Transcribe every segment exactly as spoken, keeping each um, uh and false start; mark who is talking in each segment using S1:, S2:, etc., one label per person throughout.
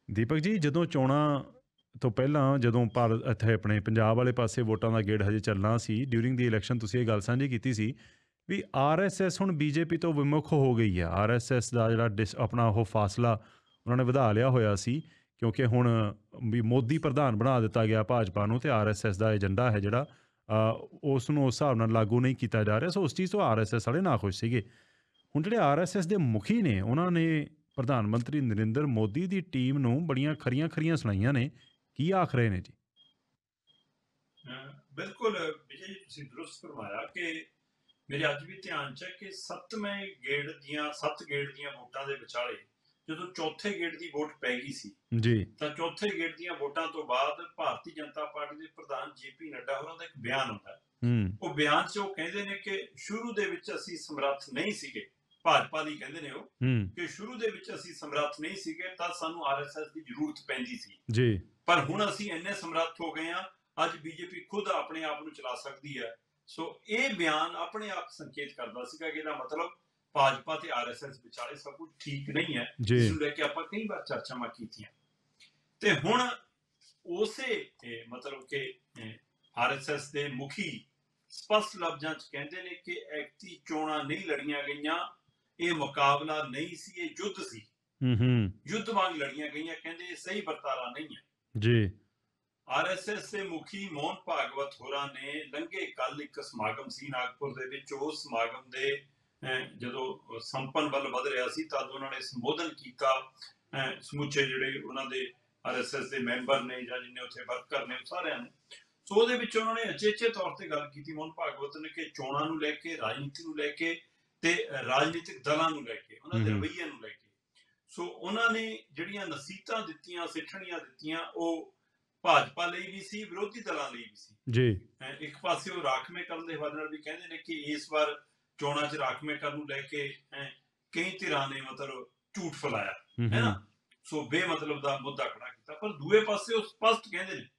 S1: ਦੀਪਕ ਜੀ, ਜਦੋਂ ਚੋਣਾਂ ਤੋਂ ਪਹਿਲਾਂ ਜਦੋਂ ਭਾਰਤ ਇੱਥੇ ਆਪਣੇ ਪੰਜਾਬ ਵਾਲੇ ਪਾਸੇ ਵੋਟਾਂ ਦਾ ਗੇੜ ਹਜੇ ਚੱਲਣਾ ਸੀ, ਡਿਊਰਿੰਗ ਦੀ ਇਲੈਕਸ਼ਨ ਤੁਸੀਂ ਇਹ ਗੱਲ ਸਾਂਝੀ ਕੀਤੀ ਸੀ ਵੀ ਆਰ ਐਸ ਐਸ ਹੁਣ ਬੀ ਜੇ ਪੀ ਤੋਂ ਵਿਮੁਖ ਹੋ ਗਈ ਆ। ਆਰ ਐਸ ਐਸ ਦਾ ਜਿਹੜਾ ਡਿਸ ਆਪਣਾ ਉਹ ਫਾਸਲਾ ਉਹਨਾਂ ਨੇ ਵਧਾ ਲਿਆ ਹੋਇਆ ਸੀ, ਕਿਉਂਕਿ ਹੁਣ ਵੀ ਮੋਦੀ ਪ੍ਰਧਾਨ ਬਣਾ ਦਿੱਤਾ ਗਿਆ ਭਾਜਪਾ ਨੂੰ, ਅਤੇ ਆਰ ਐਸ ਐਸ ਦਾ ਏਜੰਡਾ ਹੈ ਜਿਹੜਾ ਅ, ਉਸ ਨੂੰ ਉਸ ਹਿਸਾਬ ਨਾਲ ਲਾਗੂ ਨਹੀਂ ਕੀਤਾ ਜਾ ਰਿਹਾ। ਸੋ ਉਸ ਚੀਜ਼ ਤੋਂ ਆਰ ਐਸ ਐਸ ਵਾਲੇ ਨਾਖੁਸ਼ ਸੀਗੇ। ਹੁਣ ਜਿਹੜੇ ਆਰ ਐਸ ਐਸ ਦੇ ਮੁਖੀ ਨੇ, ਉਹਨਾਂ ਨੇ ਪ੍ਰਧਾਨ ਮੰਤਰੀ ਨਰਿੰਦਰ ਮੋਦੀ ਦੀ ਟੀਮ ਨੂੰ ਬੜੀਆਂ ਖਰੀਆਂ ਖਰੀਆਂ ਸੁਣਾਈਆਂ ਨੇ। ਕੀ ਆਖ ਰਹੇ ਨੇ ਜੀ?
S2: ਅਹ ਬਿਲਕੁਲ ਵਿਜੇ ਜੀ, ਤੁਸੀਂ ਦਰੁਸਤ ਫਰਮਾਇਆ ਕਿ ਮੇਰੇ ਅੱਜ ਵੀ ਧਿਆਨ 'ਚ ਹੈ ਕਿ ਸੱਤਵੇਂ ਗੇੜ ਦੀਆਂ ਸੱਤ ਗੇੜ ਦੀਆਂ ਵੋਟਾਂ ਦੇ ਵਿਚਾਲੇ ਜਦੋਂ ਚੌਥੇ ਗੇੜ ਦੀ ਵੋਟ ਪੈ ਗਈ ਸੀ,
S1: ਜੀ
S2: ਤਾਂ ਚੌਥੇ ਗੇੜ ਦੀਆਂ ਵੋਟਾਂ ਤੋਂ ਬਾਅਦ ਭਾਰਤੀ ਜਨਤਾ ਪਾਰਟੀ ਦੇ ਪ੍ਰਧਾਨ ਜੇ ਪੀ ਨੱਡਾ ਹੋਰਾਂ ਦਾ ਇੱਕ ਬਿਆਨ ਆਉਂਦਾ।
S1: ਹੂੰ
S2: ਉਹ ਬਿਆਨ 'ਚ ਉਹ ਕਹਿੰਦੇ ਨੇ ਕਿ ਸ਼ੁਰੂ ਦੇ ਵਿੱਚ ਅਸੀਂ ਸਮਰੱਥ ਨਹੀਂ ਸੀਗੇ, ਭਾਜਪਾ ਦੀ ਕਹਿੰਦੇ ਨੇ ਉਹ,
S1: ਹੂੰ
S2: ਕਿ ਸ਼ੁਰੂ ਦੇ ਵਿੱਚ ਅਸੀਂ ਸਮਰੱਥ ਨਹੀਂ ਸੀਗੇ ਤਾਂ ਸਾਨੂੰ ਆਰ ਐਸ ਐਸ ਦੀ ਜ਼ਰੂਰਤ ਪੈਂਦੀ ਸੀ,
S1: ਜੀ
S2: ਪਰ ਹੁਣ ਅਸੀਂ ਇੰਨੇ ਸਮਰੱਥ ਹੋ ਗਏ ਹਾਂ, ਅੱਜ ਬੀਜੇਪੀ ਖੁਦ ਆਪਣੇ ਆਪ ਨੂੰ ਚਲਾ ਸਕਦੀ ਹੈ। ਸੋ ਇਹ ਬਿਆਨ ਆਪਣੇ ਆਪ ਸੰਕੇਤ ਕਰਦਾ ਸੀਗਾ ਕਿ ਇਹਦਾ ਮਤਲਬ ਭਾਜਪਾ ਤੇ ਆਰ ਐਸ ਐਸ ਵਿਚਾਲੇ ਸਭ ਕੁਝ ਠੀਕ ਨਹੀਂ ਹੈ,
S1: ਜੀ
S2: ਜਿਸ ਨੂੰ ਲੈ ਕੇ ਆਪਾਂ ਕਈ ਵਾਰ ਚਰਚਾਵਾਂ ਕੀਤੀਆਂ। ਤੇ ਹੁਣ ਉਸੇ ਇਹ ਮਤਲਬ ਕਿ ਆਰ ਐਸ ਐਸ ਦੇ ਮੁਖੀ ਸਪਸ਼ਟ ਲਫ਼ਜ਼ਾਂ 'ਚ ਕਹਿੰਦੇ ਨੇ ਕਿ ਐਕਤੀ ਚੋਣਾਂ ਨਹੀਂ ਲੜੀਆਂ ਗਈਆਂ, ਇਹ ਮੁਕਾਬਲਾ ਨਹੀਂ ਸੀ, ਇਹ ਯੁੱਧ ਸੀ,
S1: ਹੂੰ ਹੂੰ
S2: ਯੁੱਧ ਵਾਂਗ ਲੜੀਆਂ ਗਈਆਂ। ਕਹਿੰਦੇ ਇਹ ਸਹੀ ਵਰਤਾਰਾ ਨਹੀਂ ਹੈ।
S1: ਜੀ
S2: ਆਰ ਐਸ ਐਸ ਦੇ ਮੁਖੀ ਮੋਹਨ ਭਾਗਵਤ ਹੋਰਾਂ ਨੇ ਲੰਘੇ ਕੱਲ ਇੱਕ ਸਮਾਗਮ ਸੀ ਨਾਗਪੁਰ ਦੇ ਵਿੱਚ, ਉਸ ਸਮਾਗਮ ਦੇ ਅਹ, ਜਦੋਂ ਸੰਪਨ ਵੱਲ ਵਧ ਰਿਹਾ ਸੀ ਤਦ ਉਹਨਾਂ ਨੇ ਸੰਬੋਧਨ ਕੀਤਾ ਅਹ, ਸਮੁੱਚੇ ਜਿਹੜੇ ਉਹਨਾਂ ਦੇ ਆਰ ਐਸ ਐਸ ਦੇ ਮੈਂਬਰ ਨੇ ਜਾਂ ਜਿੰਨੇ ਉੱਥੇ ਵਰਕਰ ਨੇ ਸਾਰਿਆਂ ਨੇ। ਸੋ ਉਹਦੇ ਵਿੱਚ ਉਹਨਾਂ ਨੇ ਅਚੇਚੇ ਤੌਰ ਤੇ ਗੱਲ ਕੀਤੀ ਮੋਹਨ ਭਾਗਵਤ ਨੇ ਕਿ ਚੋਣਾਂ ਨੂੰ ਲੈ ਕੇ, ਰਾਜਨੀਤੀ ਨੂੰ ਲੈ ਕੇ ਤੇ ਰਾਜਨੀਤਿਕ ਦਲਾਂ ਨੂੰ ਲੈ ਕੇ, ਉਹਨਾਂ ਦੇ
S1: ਹੂੰ
S2: ਰਵੱਈਏ ਨੂੰ ਲੈ ਕੇ। ਸੋ ਉਹਨਾਂ ਨੇ ਜਿਹੜੀਆਂ ਨਸੀਹਤਾਂ ਦਿੱਤੀਆਂ, ਸਿੱਠਣੀਆਂ ਦਿੱਤੀਆਂ, ਉਹ ਭਾਜਪਾ ਲਈ ਵੀ ਸੀ, ਵਿਰੋਧੀ ਦਲਾਂ ਲਈ ਵੀ ਸੀ।
S1: ਜੀ
S2: ਇੱਕ ਪਾਸੇ ਉਹ ਰਾਖਵੇਂ ਕਰਨ ਦੇ ਹਵਾਲੇ ਨਾਲ ਵੀ ਕਹਿੰਦੇ ਨੇ ਕਿ ਇਸ ਵਾਰ ਚੋਣਾਂ 'ਚ ਰਾਖਵੇਂ ਕਰਨ ਨੂੰ ਲੈ ਕੇ ਕਈ ਧਿਰਾਂ ਨੇ ਮਤਲਬ ਝੂਠ ਫੈਲਾਇਆ
S1: ਹੂੰ
S2: ਹੈ
S1: ਹੂੰ
S2: ਨਾ, ਸੋ ਬੇਮਤਲਬ ਦਾ ਮੁੱਦਾ ਖੜਾ ਕੀਤਾ। ਪਰ ਦੂਏ ਪਾਸੇ ਉਹ ਸਪਸ਼ਟ ਕਹਿੰਦੇ ਨੇ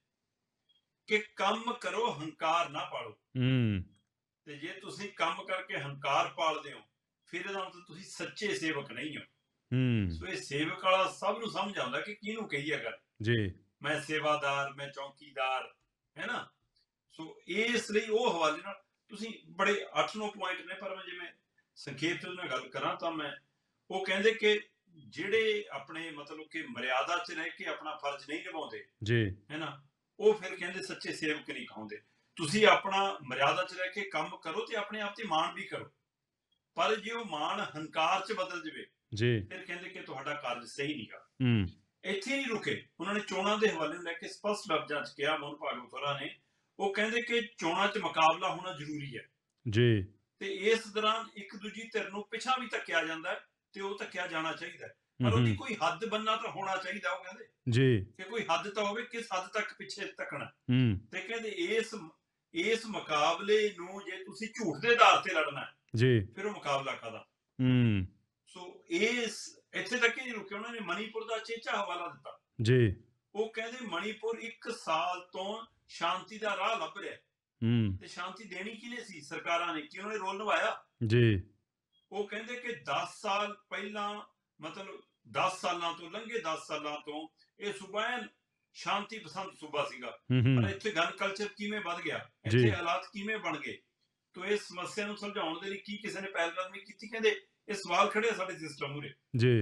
S2: ਕਿ ਕੰਮ ਕਰੋ, ਹੰਕਾਰ ਨਾ ਪਾਲੋ,
S1: ਹੂੰ
S2: ਤੇ ਜੇ ਤੁਸੀਂ ਕੰਮ ਕਰਕੇ ਹੰਕਾਰ ਪਾਲਦੇ ਹੋ ਫਿਰ ਇਹਦਾ ਮਤਲਬ ਤੁਸੀਂ ਸੱਚੇ ਸੇਵਕ ਨਹੀਂ ਹੋ।
S1: ਹੂੰ
S2: ਸੋ ਇਹ ਸੇਵਕ ਵਾਲਾ ਸਭ ਨੂੰ ਸਮਝ ਆਉਂਦਾ ਕਿ ਕਿਹਨੂੰ ਕਹੀ ਹੈ ਗੱਲ,
S1: ਜੀ
S2: ਮੈਂ ਸੇਵਾਦਾਰ, ਮੈਂ ਚੌਕੀਦਾਰ, ਹੈ ਨਾ। ਸੋ ਇਸ ਲਈ ਉਹ ਹਵਾਲੇ ਨਾਲ ਤੁਸੀਂ ਬੜੇ ਅੱਠ ਨੌ ਪੁਆਇੰਟ ਨੇ, ਪਰ ਮੈਂ ਜਿਵੇਂ ਸੰਖੇਪ ਤੇ ਨਾਲ ਗੱਲ ਕਰਾਂ ਤਾਂ ਮੈਂ ਉਹ ਕਹਿੰਦੇ ਕਿ ਜਿਹੜੇ ਆਪਣੇ ਮਤਲਬ ਕਿ ਮਰਿਆਦਾ 'ਚ ਰਹਿ ਕੇ ਆਪਣਾ ਫਰਜ਼ ਨਹੀਂ ਨਿਭਾਉਂਦੇ,
S1: ਜੀ
S2: ਹੈ ਨਾ, ਉਹ ਫਿਰ ਕਹਿੰਦੇ ਸੱਚੇ ਸੇਵਕ ਨਹੀਂ ਕਹਾਉਂਦੇ। ਤੁਸੀਂ ਆਪਣਾ ਮਰਿਆਦਾ 'ਚ ਰਹਿ ਕੇ ਕੰਮ ਕਰੋ ਤੇ ਆਪਣੇ ਆਪ ਤੇ ਮਾਣ ਵੀ ਕਰੋ, ਪਰ ਜੇ ਉਹ ਮਾਣ ਹੰਕਾਰ 'ਚ ਬਦਲ ਜਾਵੇ
S1: ਜੀ
S2: ਫਿਰ ਕਹਿੰਦੇ ਕਿ ਤੁਹਾਡਾ ਕਾਰਜ ਸਹੀ ਨਹੀਂਗਾ।
S1: ਹੂੰ
S2: ਇੱਥੇ ਨਹੀਂ ਰੁਕੇ, ਉਹਨਾਂ ਨੇ ਚੋਣਾਂ ਦੇ ਹਵਾਲੇ ਨੂੰ ਲੈ ਕੇ ਸਪਸ਼ਟ ਲਫ਼ਜ਼ਾਂ 'ਚ ਕਿਹਾ ਮੋਹਨ ਭਾਗਵਤ ਹੋਰਾਂ ਨੇ। ਉਹ ਕਹਿੰਦੇ ਕਿ ਚੋਣਾਂ 'ਚ ਮੁਕਾਬਲਾ ਹੋਣਾ ਜ਼ਰੂਰੀ ਹੈ,
S1: ਜੀ
S2: ਤੇ ਇਸ ਦੌਰਾਨ ਇੱਕ ਦੂਜੀ ਧਿਰ ਨੂੰ ਪਿਛਾਂ ਵੀ ਧੱਕਿਆ ਜਾਂਦਾ ਹੈ ਤੇ ਉਹ ਧੱਕਿਆ ਜਾਣਾ ਚਾਹੀਦਾ,
S1: ਹੂੰ
S2: ਪਰ ਉਹਦੀ
S1: ਹੂੰ
S2: ਕੋਈ ਹੱਦ ਬੰਨਾ ਤਾਂ ਹੋਣਾ ਚਾਹੀਦਾ। ਉਹ ਕਹਿੰਦੇ
S1: ਜੀ
S2: ਕਿ ਕੋਈ ਹੱਦ ਤਾਂ ਹੋਵੇ, ਕਿਸ ਹੱਦ ਤੱਕ ਪਿੱਛੇ ਧੱਕਣਾ।
S1: ਹੂੰ
S2: ਤੇ ਕਹਿੰਦੇ ਇਸ ਇਸ ਮੁਕਾਬਲੇ ਨੂੰ ਜੇ ਤੁਸੀਂ ਝੂਠ ਦੇ ਆਧਾਰ ਤੇ ਲੜਨਾ ਹੈ
S1: ਜੀ
S2: ਫਿਰ ਉਹ ਮੁਕਾਬਲਾ ਕਾਹਦਾ।
S1: ਹੂੰ
S2: ਸੋ ਇਸ ਇੱਥੇ ਤੱਕ ਹੀ ਨਹੀਂ ਰੁਕੇ, ਉਹਨਾਂ ਨੇ ਮਣੀਪੁਰ ਦਾ ਚੇਚਾ ਹਵਾਲਾ ਦਿੱਤਾ।
S1: ਜੀ
S2: ਉਹ ਕਹਿੰਦੇ ਮਣੀਪੁਰ ਇੱਕ ਸਾਲ ਤੋਂ ਸ਼ਾਂਤੀ ਦਾ ਰਾਹ ਲੱਭ ਰਿਹਾ,
S1: ਹੂੰ
S2: ਤੇ ਸ਼ਾਂਤੀ ਦੇਣੀ ਕਿਹਨੇ ਸੀ? ਸਰਕਾਰਾਂ ਨੇ। ਕਿ ਉਹਨਾਂ ਨੇ ਰੋਲ ਨਿਭਾਇਆ?
S1: ਜੀ
S2: ਉਹ ਕਹਿੰਦੇ ਕਿ ਦਸ ਸਾਲ ਪਹਿਲਾਂ ਮਤਲਬ ਦਸ ਸਾਲਾਂ ਤੋਂ ਲੰਘੇ ਦਸ ਸਾਲਾਂ ਤੋਂ ਇਹ ਸੂਬਾ ਐਨ ਸ਼ਾਂਤੀ ਪਸੰਦ ਸੂਬਾ ਸੀਗਾ,
S1: ਹੂੰ
S2: ਪਰ
S1: ਹੂੰ
S2: ਇੱਥੇ ਗਨ ਕਲਚਰ ਕਿਵੇਂ ਵੱਧ ਗਿਆ,
S1: ਜੀ
S2: ਇੱਥੇ ਹਾਲਾਤ ਕਿਵੇਂ ਬਣ ਗਏ। ਤੋ ਇਸ ਸਮੱਸਿਆ ਨੂੰ ਸੁਲਝਾਉਣ ਦੇ ਲਈ ਕੀ ਕਿਸੇ ਨੇ ਪਹਿਲਕਦਮੀ ਕੀਤੀ? ਕਹਿੰਦੇ ਇਹ ਸਵਾਲ ਖੜੇ ਆ ਸਾਡੇ ਸਿਸਟਮ ਮੂਹਰੇ।
S1: ਜੀ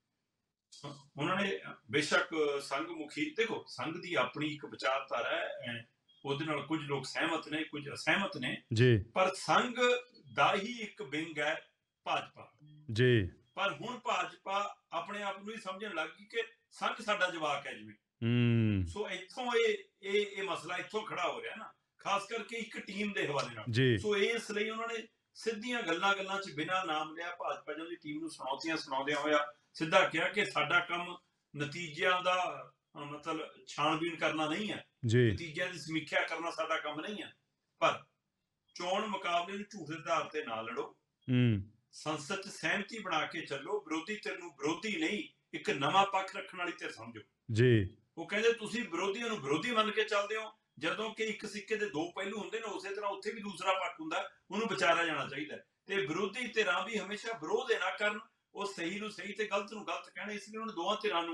S2: ਉਹਨਾਂ ਨੇ ਬੇਸ਼ੱਕ ਸੰਘ ਮੁਖੀ, ਦੇਖੋ ਸੰਘ ਦੀ ਆਪਣੀ ਇੱਕ ਵਿਚਾਰਧਾਰਾ ਹੈ, ਉਹਦੇ ਨਾਲ ਕੁਝ ਲੋਕ ਸਹਿਮਤ ਨੇ, ਕੁਝ ਅਸਹਿਮਤ ਨੇ,
S1: ਜੀ
S2: ਪਰ ਸੰਘ ਦਾ ਹੀ ਇੱਕ ਵਿੰਗ ਹੈ ਭਾਜਪਾ।
S1: ਜੀ
S2: ਪਰ ਹੁਣ ਭਾਜਪਾ ਆਪਣੇ ਆਪ ਨੂੰ ਹੀ ਸਮਝਣ ਲੱਗ ਗਈ ਕਿ ਸੰਘ ਸਾਡਾ ਜਵਾਕ ਹੈ ਜਿਵੇਂ।
S1: ਹੂੰ
S2: ਸੋ ਇੱਥੋਂ ਇਹ ਇਹ ਇਹ ਮਸਲਾ ਇੱਥੋਂ ਖੜਾ ਹੋ ਰਿਹਾ ਨਾ, ਖਾਸ ਕਰਕੇ ਇੱਕ ਟੀਮ ਦੇ ਹਵਾਲੇ ਨਾਲ।
S1: ਜੀ
S2: ਸੋ ਇਸ ਲਈ ਉਹਨਾਂ ਨੇ ਸਿੱਧੀਆਂ ਗੱਲਾਂ ਗੱਲਾਂ 'ਚ ਬਿਨਾਂ ਨਾਮ ਲਿਆ ਭਾਜਪਾ ਦੀ ਟੀਮ ਨੂੰ ਸੁਣਾਉਂਦਿਆਂ ਸੁਣਾਉਂਦਿਆਂ ਹੋਇਆ ਸਿੱਧਾ ਕਿਹਾ ਕਿ ਸਾਡਾ ਕੰਮ ਨਤੀਜਿਆਂ ਦਾ ਮਤਲਬ ਛਾਣਬੀਣ ਕਰਨਾ ਨਹੀਂ ਹੈ,
S1: ਜੀ
S2: ਨਤੀਜਿਆਂ ਦੀ ਸਮੀਖਿਆ ਕਰਨਾ ਸਾਡਾ ਕੰਮ ਨਹੀਂ ਹੈ, ਪਰ ਚੋਣ ਮੁਕਾਬਲੇ ਨੂੰ ਝੂਠ ਦੇ ਆਧਾਰ ਤੇ ਨਾ ਲੜੋ,
S1: ਹੂੰ
S2: ਸੰਸਦ 'ਚ ਸਹਿਮਤੀ ਬਣਾ ਕੇ ਚੱਲੋ, ਵਿਰੋਧੀ ਧਿਰ ਨੂੰ ਵਿਰੋਧੀ ਨਹੀਂ ਇੱਕ ਨਵਾਂ ਪੱਖ ਰੱਖਣ ਵਾਲੀ ਧਿਰ ਸਮਝੋ।
S1: ਜੀ
S2: ਉਹ ਕਹਿੰਦੇ ਤੁਸੀਂ ਵਿਰੋਧੀਆਂ ਨੂੰ ਵਿਰੋਧੀ ਮੰਨ ਕੇ ਚੱਲਦੇ ਹੋ, ਜਦੋਂ ਕਿ ਇੱਕ ਸਿੱਕੇ ਦੇ ਦੋ ਪਹਿਲੂ ਹੁੰਦੇ ਨੇ, ਉਸੇ ਤਰ੍ਹਾਂ ਉੱਥੇ ਵੀ ਦੂਸਰਾ ਪੱਖ ਹੁੰਦਾ, ਉਹਨੂੰ ਵਿਚਾਰਿਆ ਜਾਣਾ ਚਾਹੀਦਾ। ਤੇ ਵਿਰੋਧੀ ਧਿਰਾਂ ਵੀ ਹਮੇਸ਼ਾ ਵਿਰੋਧ ਨਾ ਕਰਨ, ਉਹ ਸਹੀ ਨੂੰ ਸਹੀ ਤੇ ਗਲਤ ਨੂੰ ਗਲਤ ਕਹਿਣ, ਇਸ ਲਈ ਉਹਨਾਂ ਦੋਵਾਂ ਧਿਰਾਂ ਨੂੰ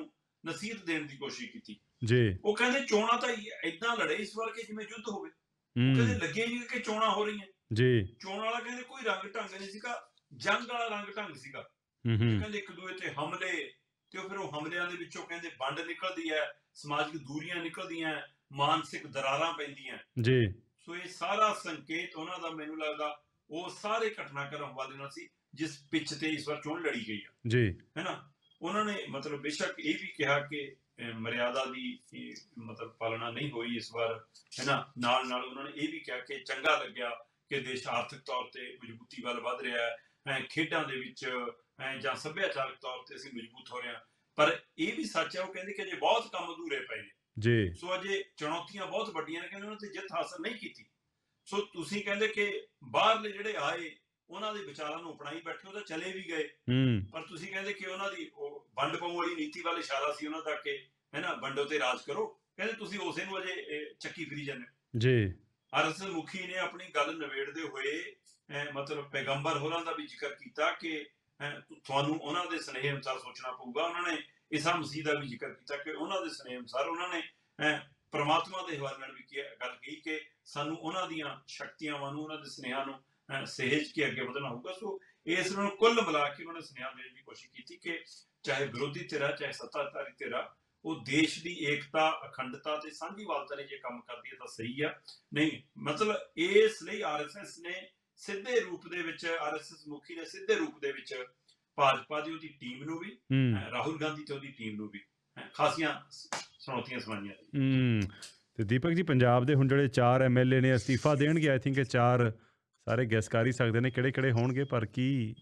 S2: ਨਸੀਹਤ ਦੇਣ ਦੀ ਕੋਸ਼ਿਸ਼ ਕੀਤੀ।
S1: ਜੀ।
S2: ਉਹ ਕਹਿੰਦੇ ਚੋਣਾਂ ਤਾਂ ਏਦਾਂ ਲੜੇ ਇਸ ਵਾਰ ਕਿ ਜਿਵੇਂ ਯੁੱਧ ਹੋਵੇ। ਉਹ ਕਹਿੰਦੇ
S1: ਹੂੰ।
S2: ਲੱਗੇ ਨਹੀਂ ਕਿ ਚੋਣਾਂ ਹੋ ਰਹੀਆਂ।
S1: ਜੀ।
S2: ਚੋਣ ਵਾਲਾ ਕਹਿੰਦੇ ਕੋਈ ਰੰਗ ਢੰਗ ਨਹੀਂ ਸੀਗਾ, ਜੰਗ ਵਾਲਾ ਰੰਗ ਢੰਗ ਸੀਗਾ।
S1: ਹੂੰ,
S2: ਤੇ
S1: ਹੂੰ।
S2: ਕਹਿੰਦੇ ਇੱਕ ਦੂਏ ਤੇ ਹਮਲੇ, ਤੇ ਉਹ ਫਿਰ ਉਹ ਹਮਲਿਆਂ ਦੇ ਵਿੱਚੋਂ ਕਹਿੰਦੇ ਵੰਡ ਨਿਕਲਦੀ ਹੈ, ਸਮਾਜਿਕ ਦੂਰੀਆਂ ਨਿਕਲਦੀਆਂ, ਮਾਨਸਿਕ ਦਰਾਰਾਂ ਪੈਂਦੀਆਂ।
S1: ਜੀ।
S2: ਸੋ ਇਹ ਸਾਰਾ ਸੰਕੇਤ ਉਹਨਾਂ ਦਾ ਮੈਨੂੰ ਲੱਗਦਾ ਉਹ ਸਾਰੇ ਘਟਨਾਕ੍ਰਮ ਵਾਲੇ ਨਾਲ ਸੀ ਜਿਸ ਪਿੱਚ ਤੇ ਇਸ ਵਾਰ ਚੋਣ ਲੜੀ ਗਈ ਆ।
S1: ਜੀ।
S2: ਹੈਨਾ, ਉਹਨਾਂ ਨੇ ਮਤਲਬ ਬੇਸ਼ੱਕ ਇਹ ਵੀ ਕਿਹਾ ਕਿ ਅਹ, ਮਰਿਆਦਾ ਦੀ ਇਹ, ਮਤਲਬ ਪਾਲਣਾ ਨਹੀਂ ਹੋਈ ਇਸ ਵਾਰ, ਹੈਨਾ। ਨਾਲ ਨਾਲ ਉਹਨਾਂ ਨੇ ਇਹ ਵੀ ਕਿਹਾ ਕਿ ਚੰਗਾ ਲੱਗਿਆ ਕਿ ਦੇਸ਼ ਆਰਥਿਕ ਤੌਰ ਤੇ ਮਜ਼ਬੂਤੀ ਵੱਲ ਵੱਧ ਰਿਹਾ ਹੈ, ਖੇਡਾਂ ਦੇ ਵਿੱਚ ਜਾਂ ਸੱਭਿਆਚਾਰਕ ਤੌਰ ਤੇ ਅਸੀਂ ਮਜ਼ਬੂਤ ਹੋ ਰਹੇ ਹਾਂ। ਪਰ ਇਹ ਵੀ ਸੱਚ ਹੈ, ਉਹ ਕਹਿੰਦੇ ਕਿ ਅਜੇ ਬਹੁਤ ਕੰਮ ਅਧੂਰੇ ਪਏ ਨੇ।
S1: ਜੀ।
S2: ਸੋ ਅਜੇ ਚੁਣੌਤੀਆਂ ਬਹੁਤ ਵੱਡੀਆਂ ਨੇ, ਕਹਿੰਦੇ ਉਹਨਾਂ ਤੇ ਜਿੱਤ ਹਾਸਲ ਨਹੀਂ ਕੀਤੀ। ਸੋ ਤੁਸੀਂ ਕਹਿੰਦੇ ਕਿ ਬਾਹਰਲੇ ਜਿਹੜੇ ਆਏ ਉਹਨਾਂ ਦੇ ਵਿਚਾਰਾਂ ਨੂੰ ਅਪਣਾਈ ਬੈਠੇ, ਉਹ ਤਾਂ ਚਲੇ ਵੀ ਗਏ,
S1: ਹੂੰ।
S2: ਪਰ ਤੁਸੀਂ ਕਹਿੰਦੇ ਕਿ ਉਹਨਾਂ ਦੀ ਉਹ ਵੰਡ ਪਾਉਣ ਵਾਲੀ ਨੀਤੀ ਵੱਲ ਇਸ਼ਾਰਾ ਸੀ ਉਹਨਾਂ ਦਾ ਕਿ ਹੈਨਾ ਵੰਡੋ ਤੇ ਰਾਜ ਕਰੋ। ਕਹਿੰਦੇ ਤੁਸੀਂ ਉਸੇ ਨੂੰ ਅਜੇ ਚੱਕੀ ਫਿਰੀ ਜਾਂਦੇ।
S1: ਜੀ।
S2: ਆਰਐਸਐਸ ਮੁਖੀ ਨੇ ਆਪਣੀ ਗੱਲ ਨਿਬੇੜਦੇ ਹੋਏ ਮਤਲਬ ਪੈਗੰਬਰ ਹੋਰਾਂ ਦਾ ਵੀ ਜ਼ਿਕਰ ਕੀਤਾ ਕਿ ਤੁਹਾਨੂੰ ਉਹਨਾਂ ਦੇ ਸੁਨੇਹੇ ਅਨੁਸਾਰ ਸੋਚਣਾ ਪਊਗਾ। ਉਹਨਾਂ ਨੇ ਈਸਾ ਮਸੀਹ ਦਾ ਵੀ ਜ਼ਿਕਰ ਕੀਤਾ ਕਿ ਉਹਨਾਂ ਦੇ ਸੁਨੇਹੇ ਅਨੁਸਾਰ ਉਹਨਾਂ ਨੇ ਪਰਮਾਤਮਾ ਦੇ ਹਵਾਲੇ ਨਾਲ ਵੀ ਗੱਲ ਕਹੀ ਕਿ ਸਾਨੂੰ ਉਹਨਾਂ ਦੀਆਂ ਸ਼ਕਤੀਆਂ ਨੂੰ, ਉਹਨਾਂ ਦੇ ਸੁਨੇਹਿਆਂ ਨੂੰ ਸਹਿਜ ਕੇ ਅੱਗੇ ਵਧਣਾ ਹੋਊਗਾ। ਸੋ ਇਸ ਨੂੰ ਕੁੱਲ ਮਿਲਾ ਕੇ ਉਹਨਾਂ ਨੇ ਸੁਨੇਹਾ ਦੇਣ ਦੀ ਕੋਸ਼ਿਸ਼ ਕੀਤੀ ਕਿ ਚਾਹੇ ਵਿਰੋਧੀ ਧਿਰਾ ਚਾਹੇ ਸੱਤਾਧਾਰੀ ਧਿਰਾ, ਉਹ ਦੇਸ਼ ਦੀ ਏਕਤਾ, ਅਖੰਡਤਾ ਤੇ ਸਾਂਝੀਵਾਲਤਾ ਲਈ ਜੇ ਕੰਮ ਕਰਦੀ ਹੈ ਤਾਂ ਸਹੀ ਆ। ਨਹੀਂ ਮਤਲਬ ਇਸ ਲਈ ਆਰਐਸਐਸ ਨੇ ਸਿੱਧੇ ਰੂਪ ਦੇ ਵਿੱਚ, ਆਰਐਸਐਸ ਮੁਖੀ ਨੇ ਸਿੱਧੇ ਰੂਪ ਦੇ ਵਿੱਚ ਭਾਜਪਾ ਦੀ ਉਹਦੀ ਟੀਮ ਨੂੰ ਵੀ, ਰਾਹੁਲ ਗਾਂਧੀ ਤੇ ਉਹਦੀ ਟੀਮ ਨੂੰ ਵੀ ਖਾਸੀਆਂ ਚੁਣੌਤੀਆਂ ਸੁਣਾਈਆਂ।
S1: ਹੂੰ। ਤੇ ਦੀਪਕ ਜੀ, ਪੰਜਾਬ ਦੇ ਹੁਣ ਜਿਹੜੇ ਚਾਰ ਐਮਐਲਏ ਨੇ ਅਸਤੀਫਾ ਦੇਣਗੇ, ਆਈ ਥਿੰਕ ਇਹ ਚਾਰ ਸਾਰੇ ਗੈਸ ਕਰ ਹੀ ਸਕਦੇ ਨੇ ਕਿਹੜੇ ਕਿਹੜੇ ਹੋਣਗੇ, ਪਰ ਕੀ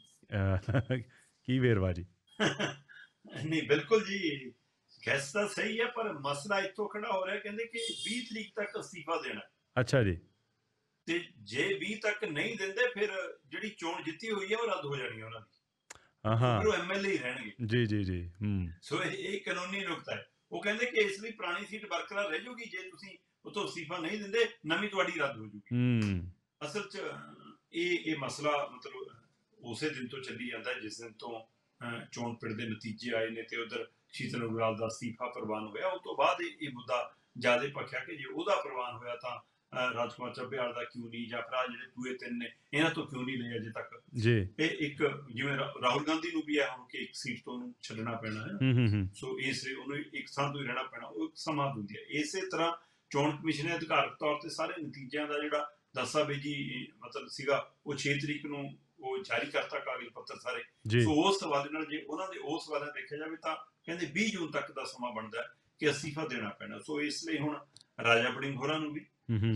S1: ਕੀ ਵੇਰਵਾ ਜੀ?
S2: ਨਹੀਂ ਬਿਲਕੁਲ ਜੀ, ਗੈਸ ਤਾਂ ਸਹੀ ਹੈ, ਪਰ ਮਸਲਾ ਇੱਥੋਂ ਖੜਾ ਹੋ ਰਿਹਾ, ਕਹਿੰਦੇ ਕਿ ਵੀਹ ਤਰੀਕ ਤੱਕ ਅਸਤੀਫਾ ਦੇਣਾ।
S1: ਅੱਛਾ ਜੀ।
S2: ਤੇ ਜੇ ਵੀਹ ਤੱਕ ਨਹੀਂ ਦਿੰਦੇ ਫਿਰ ਜਿਹੜੀ ਚੋਣ ਜਿੱਤੀ ਹੋਈ ਹੈ ਉਹ ਰੱਦ ਹੋ ਜਾਣੀ ਹੈ ਉਹਨਾਂ ਦੀ।
S1: ਹਾਂ ਹਾਂ,
S2: ਫਿਰ ਉਹ ਐਮਐਲਏ ਹੀ ਰਹਿਣਗੇ।
S1: ਜੀ ਜੀ ਜੀ। ਹੂੰ।
S2: ਸੋ ਇਹ ਕਾਨੂੰਨੀ ਨੁਕਤਾ ਹੈ। ਉਹ ਕਹਿੰਦੇ ਕਿ ਇਸ ਲਈ ਪੁਰਾਣੀ ਸੀਟ ਬਰਕਰਾਰ ਰਹਿ ਜਾਊਗੀ, ਜੇ ਤੁਸੀਂ ਉਤੋਂ ਅਸਤੀਫਾ ਨਹੀਂ ਦਿੰਦੇ ਨਵੀਂ ਤੁਹਾਡੀ ਰੱਦ ਹੋ ਜਾਊਗੀ।
S1: ਹੂੰ।
S2: ਅਸਲ 'ਚ ਇਹ ਇਹ ਮਸਲਾ ਮਤਲਬ ਉਸੇ ਦਿਨ ਤੋਂ ਚੱਲੀ ਜਾਂਦਾ ਜਿਸ ਦਿਨ ਤੋਂ ਚੋਣ ਪਿੰਡ ਦੇ ਨਤੀਜੇ ਆਏ ਨੇ ਤੇ ਉਧਰ ਸ਼ੀਤਲ ਅਗਰਵਾਲ ਦਾ ਅਸਤੀਫਾ ਪ੍ਰਵਾਨ ਹੋਇਆ। ਉਸ ਤੋਂ ਬਾਅਦ ਇਹ ਮੁੱਦਾ ਜ਼ਿਆਦਾ ਭਖਿਆ ਕਿ ਜੇ ਉਹਦਾ ਪ੍ਰਵਾਨ ਹੋਇਆ ਤਾਂ ਰਾਜਕੁਮਾਰ ਚੱਬੇਵਾਲ ਦਾ ਕਿਉਂ ਨਹੀਂ, ਜਾਂ ਫਿਰ ਜਿਹੜੇ ਦੂਏ ਤਿੰਨ ਨੇ ਇਹਨਾਂ ਤੋਂ ਕਿਉਂ ਨਹੀਂ ਲਏ ਅਜੇ ਤੱਕ ਜੀ। ਇਹ ਇੱਕ ਜਿਵੇਂ ਰਾਹੁਲ ਗਾਂਧੀ ਨੂੰ ਵੀ ਹੈ ਹੁਣ ਕਿ ਇੱਕ ਸੀਟ ਤੋਂ ਉਹਨੂੰ ਛੱਡਣਾ ਪੈਣਾ ਹੈ, ਸੋ ਇਸ ਲਈ ਉਹਨੂੰ ਇੱਕ ਥਾਂ ਤੋਂ ਹੀ ਰਹਿਣਾ ਪੈਣਾ, ਉਹ ਸਮਾਂ ਦਿੰਦੀ ਹੈ। ਇਸੇ ਤਰ੍ਹਾਂ ਚੋਣ ਕਮਿਸ਼ਨ ਨੇ ਅਧਿਕਾਰਕ ਤੌਰ ਤੇ ਸਾਰੇ ਨਤੀਜਿਆਂ ਦਾ ਜਿਹੜਾ ਦਸਤਾਵੇਜੀ ਮਤਲਬ ਸੀਗਾ ਉਹ ਛੇ ਤਰੀਕ ਨੂੰ ਉਹ ਜਾਰੀ ਕਰਤਾ ਕਾਗਜ਼ ਪੱਤਰ ਸਾਰੇ। ਸੋ ਉਸ ਹਵਾਲੇ ਨਾਲ ਜੇ ਉਹਨਾਂ ਦੇ ਉਸ ਹਵਾਲੇ ਨਾਲ ਦੇਖਿਆ ਜਾਵੇ ਤਾਂ ਕਹਿੰਦੇ ਵੀਹ ਜੂਨ ਤੱਕ ਦਾ ਸਮਾਂ ਬਣਦਾ ਕਿ ਅਸਤੀਫਾ ਦੇਣਾ ਪੈਣਾ। ਸੋ ਇਸ ਲਈ ਹੁਣ ਰਾਜਾ ਵੜਿੰਗ ਹੋਰਾਂ ਨੂੰ ਵੀ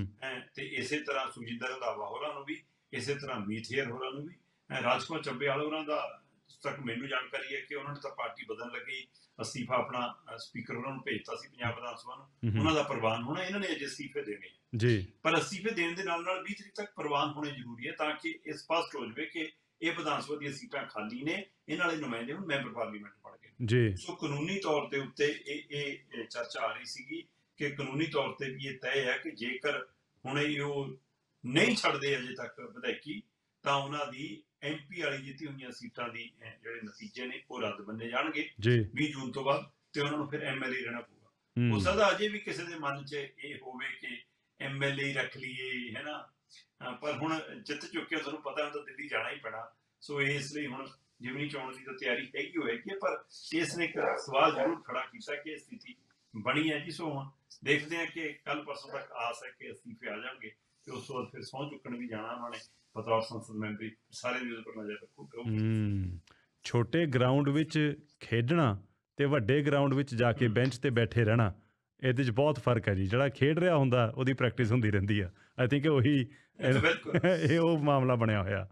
S2: ਤੇ ਇਸੇ ਤਰ੍ਹਾਂ ਸੁਖਜਿੰਦਰ ਰੰਧਾਵਾ ਹੋਰਾਂ ਨੂੰ ਵੀ, ਇਸੇ ਤਰ੍ਹਾਂ ਮੀਤ ਹੇਅਰ ਹੋਰਾਂ ਨੂੰ ਵੀ, ਰਾਜਕੁਮਾਰ ਚੱਬੇਵਾਲ ਹੋਰਾਂ ਦਾ ਤੱਕ ਮੈਨੂੰ ਜਾਣਕਾਰੀ ਹੈ ਕਿ ਉਹਨਾਂ ਨੇ ਤਾਂ ਪਾਰਟੀ ਬਦਲਣ ਲੱਗੀ, ਅਸਤੀਫਾ ਆਪਣਾ ਸਪੀਕਰ ਹੋਰਾਂ ਨੂੰ ਭੇਜਤਾ ਸੀ ਪੰਜਾਬ ਵਿਧਾਨ ਸਭਾ ਨੂੰ, ਉਹਨਾਂ ਦਾ ਪ੍ਰਵਾਨ ਹੋਣਾ, ਇਹਨਾਂ ਨੇ ਅਜੇ ਅਸਤੀਫੇ ਦੇਣੇ ਜੀ। ਪਰ ਅਸਤੀਫੇ ਦੇਣ ਦੇ ਨਾਲ ਨਾਲ ਵੀਹ ਤਰੀਕ ਤੱਕ ਪ੍ਰਵਾਨ ਹੋਣੇ ਜ਼ਰੂਰੀ ਹੈ ਤਾਂ ਕਿ ਇਹ ਸਪਸ਼ਟ ਹੋ ਜਾਵੇ ਕਿ ਇਹ ਵਿਧਾਨ ਸਭਾ ਦੀਆਂ ਸੀਟਾਂ ਖਾਲੀ ਨੇ, ਇਹਨਾਂ ਵਾਲੇ ਨੁਮਾਇੰਦੇ ਹੁਣ ਮੈਂਬਰ ਪਾਰਲੀਮੈਂਟ ਬਣ ਗਏ ਜੀ। ਸੋ ਕਾਨੂੰਨੀ ਤੌਰ ਤੇ ਉੱਤੇ ਇਹ ਇਹ ਚਰਚਾ ਆ ਰਹੀ ਸੀਗੀ ਕਿ ਕਾਨੂੰਨੀ ਤੌਰ ਤੇ ਵੀ ਇਹ ਤੈਅ ਹੈ ਕਿ ਜੇਕਰ ਹੁਣ ਇਹ ਉਹ ਨਹੀਂ ਛੱਡਦੇ ਅਜੇ ਤੱਕ ਵਿਧਾਇਕੀ ਤਾਂ ਉਹਨਾਂ ਦੀ ਐਮਪੀ ਵਾਲੀ ਜਿੱਤੀ ਹੋਈਆਂ ਸੀਟਾਂ ਦੀ ਜਿਹੜੇ ਨਤੀਜੇ ਨੇ ਉਹ ਰੱਦ ਮੰਨੇ ਜਾਣਗੇ ਵੀਹ ਜੂਨ ਤੋਂ ਬਾਅਦ, ਤੇ ਉਹਨਾਂ ਨੂੰ ਫਿਰ ਐਮਐਲਏ ਰਹਿਣਾ ਪਊਗਾ। ਹੋ ਸਕਦਾ ਅਜੇ ਵੀ ਕਿਸੇ ਦੇ ਮਨ 'ਚ ਇਹ ਹੋਵੇ ਕਿ ਐਮਐਲਏ ਰੱਖ ਲਈਏ, ਹੈ ਨਾ, ਪਰ ਹੁਣ ਜਿੱਤ ਚੁੱਕੇ ਤੁਹਾਨੂੰ ਪਤਾ ਹੁਣ ਤਾਂ ਦਿੱਲੀ ਜਾਣਾ ਹੀ ਪੈਣਾ। ਸੋ ਇਸ ਲਈ ਹੁਣ ਜਿਮਨੀ ਚੋਣ ਦੀ ਤਾਂ ਤਿਆਰੀ ਹੈਗੀ ਹੋਏਗੀ, ਪਰ ਇਸ ਨੇ ਇੱਕ ਸਵਾਲ ਜ਼ਰੂਰ ਖੜਾ ਕੀਤਾ ਕਿ ਇਹ ਸਥਿਤੀ ਬਣੀ ਹੈ ਜੀ। ਸੋ ਹੁਣ ਦੇਖਦੇ ਹਾਂ ਕਿ ਕੱਲ ਪਰਸੋਂ ਤੱਕ ਆਸ ਹੈ ਕਿ ਅਸਤੀਫੇ ਆ ਜਾਣਗੇ ਤੇ ਉਸ ਤੋਂ ਬਾਅਦ ਫਿਰ ਸਹੁੰ ਚੁੱਕਣ ਵੀ ਜਾਣਾ ਉਹਨਾਂ ਨੇ ਬਤੌਰ ਸੰਸਦ ਮੈਂਬਰੀ, ਸਾਰੇ ਦੀ ਉੱਪਰ ਨਜ਼ਰ ਰੱਖੂਗਾ।
S1: ਛੋਟੇ ਗਰਾਊਂਡ ਵਿੱਚ ਖੇਡਣਾ ਤੇ ਵੱਡੇ ਗਰਾਊਂਡ ਵਿੱਚ ਜਾ ਕੇ ਬੈਂਚ ਤੇ ਬੈਠੇ ਰਹਿਣਾ, ਇਹਦੇ 'ਚ ਬਹੁਤ ਫਰਕ ਹੈ ਜੀ। ਜਿਹੜਾ ਖੇਡ ਰਿਹਾ ਹੁੰਦਾ ਉਹਦੀ ਪ੍ਰੈਕਟਿਸ ਹੁੰਦੀ ਰਹਿੰਦੀ ਆ। ਆਈ ਥਿੰਕ ਉਹੀ ਇਹ ਉਹ ਮਾਮਲਾ ਬਣਿਆ ਹੋਇਆ।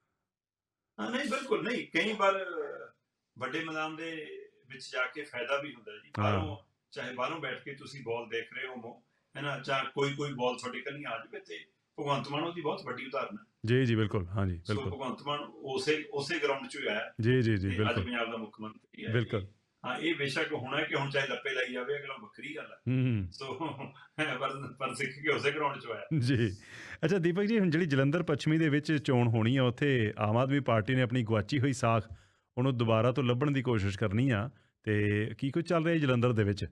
S2: ਹਾਂ ਨਹੀਂ ਬਿਲਕੁਲ ਨਹੀਂ, ਕਈ ਵਾਰ ਵੱਡੇ ਮੈਦਾਨ ਦੇ ਵਿੱਚ ਜਾ ਕੇ ਫਾਇਦਾ ਵੀ ਹੁੰਦਾ ਜੀ। ਬਾਹਰੋਂ ਚਾਹੇ ਬਾਹਰੋਂ ਬੈਠ ਕੇ ਤੁਸੀਂ ਬਾਲ ਦੇਖ ਰਹੇ ਹੋ, ਹੈ ਨਾ, ਜਾਂ ਕੋਈ ਕੋਈ ਬਾਲ ਤੁਹਾਡੇ ਕੰਨੀ ਆ ਜਾਵੇ, ਤੇ ਭਗਵੰਤ ਮਾਨ ਉਹਦੀ ਬਹੁਤ ਵੱਡੀ ਉਦਾਹਰਨ ਹੈ ਜੀ। ਜੀ ਬਿਲਕੁਲ, ਹਾਂਜੀ ਬਿਲਕੁਲ। ਭਗਵੰਤ ਮਾਨ ਉਸੇ ਉਸੇ ਗਰਾਊਂਡ 'ਚ ਆਇਆ ਜੀ ਜੀ ਜੀ ਬਿਲਕੁਲ, ਅੱਜ ਪੰਜਾਬ ਦਾ ਮੁੱਖ ਮੰਤਰੀ ਹੈ ਬਿਲਕੁਲ। ਹਾਂ ਇਹ ਬੇਸ਼ੱਕ ਹੋਣਾ ਕਿ ਹੁਣ ਚਾਹੇ ਲੱਪੇ ਲਾਈ ਜਾਵੇ ਅਗਲਾ, ਵੱਖਰੀ ਗੱਲ ਹੈ। ਸੋ ਪਰ ਪਰ ਸਿੱਖ ਕੇ ਉਸੇ ਗਰਾਊਂਡ 'ਚ ਆਇਆ ਜੀ। ਅੱਛਾ ਦੀਪਕ ਜੀ, ਹੁਣ ਜਿਹੜੀ ਜਲੰਧਰ ਪੱਛਮੀ ਦੇ ਵਿੱਚ ਚੋਣ ਹੋਣੀ ਆ, ਉੱਥੇ ਆਮ ਆਦਮੀ ਪਾਰਟੀ ਨੇ ਆਪਣੀ ਗੁਆਚੀ ਹੋਈ ਸਾਖ ਉਹਨੂੰ ਦੁਬਾਰਾ ਤੋਂ ਲੱਭਣ ਦੀ ਕੋਸ਼ਿਸ਼ ਕਰਨੀ ਆ,
S1: ਤੇ ਕੀ ਕੁਝ ਚੱਲ ਰਿਹਾ ਜਲੰਧਰ ਦੇ ਵਿੱਚ?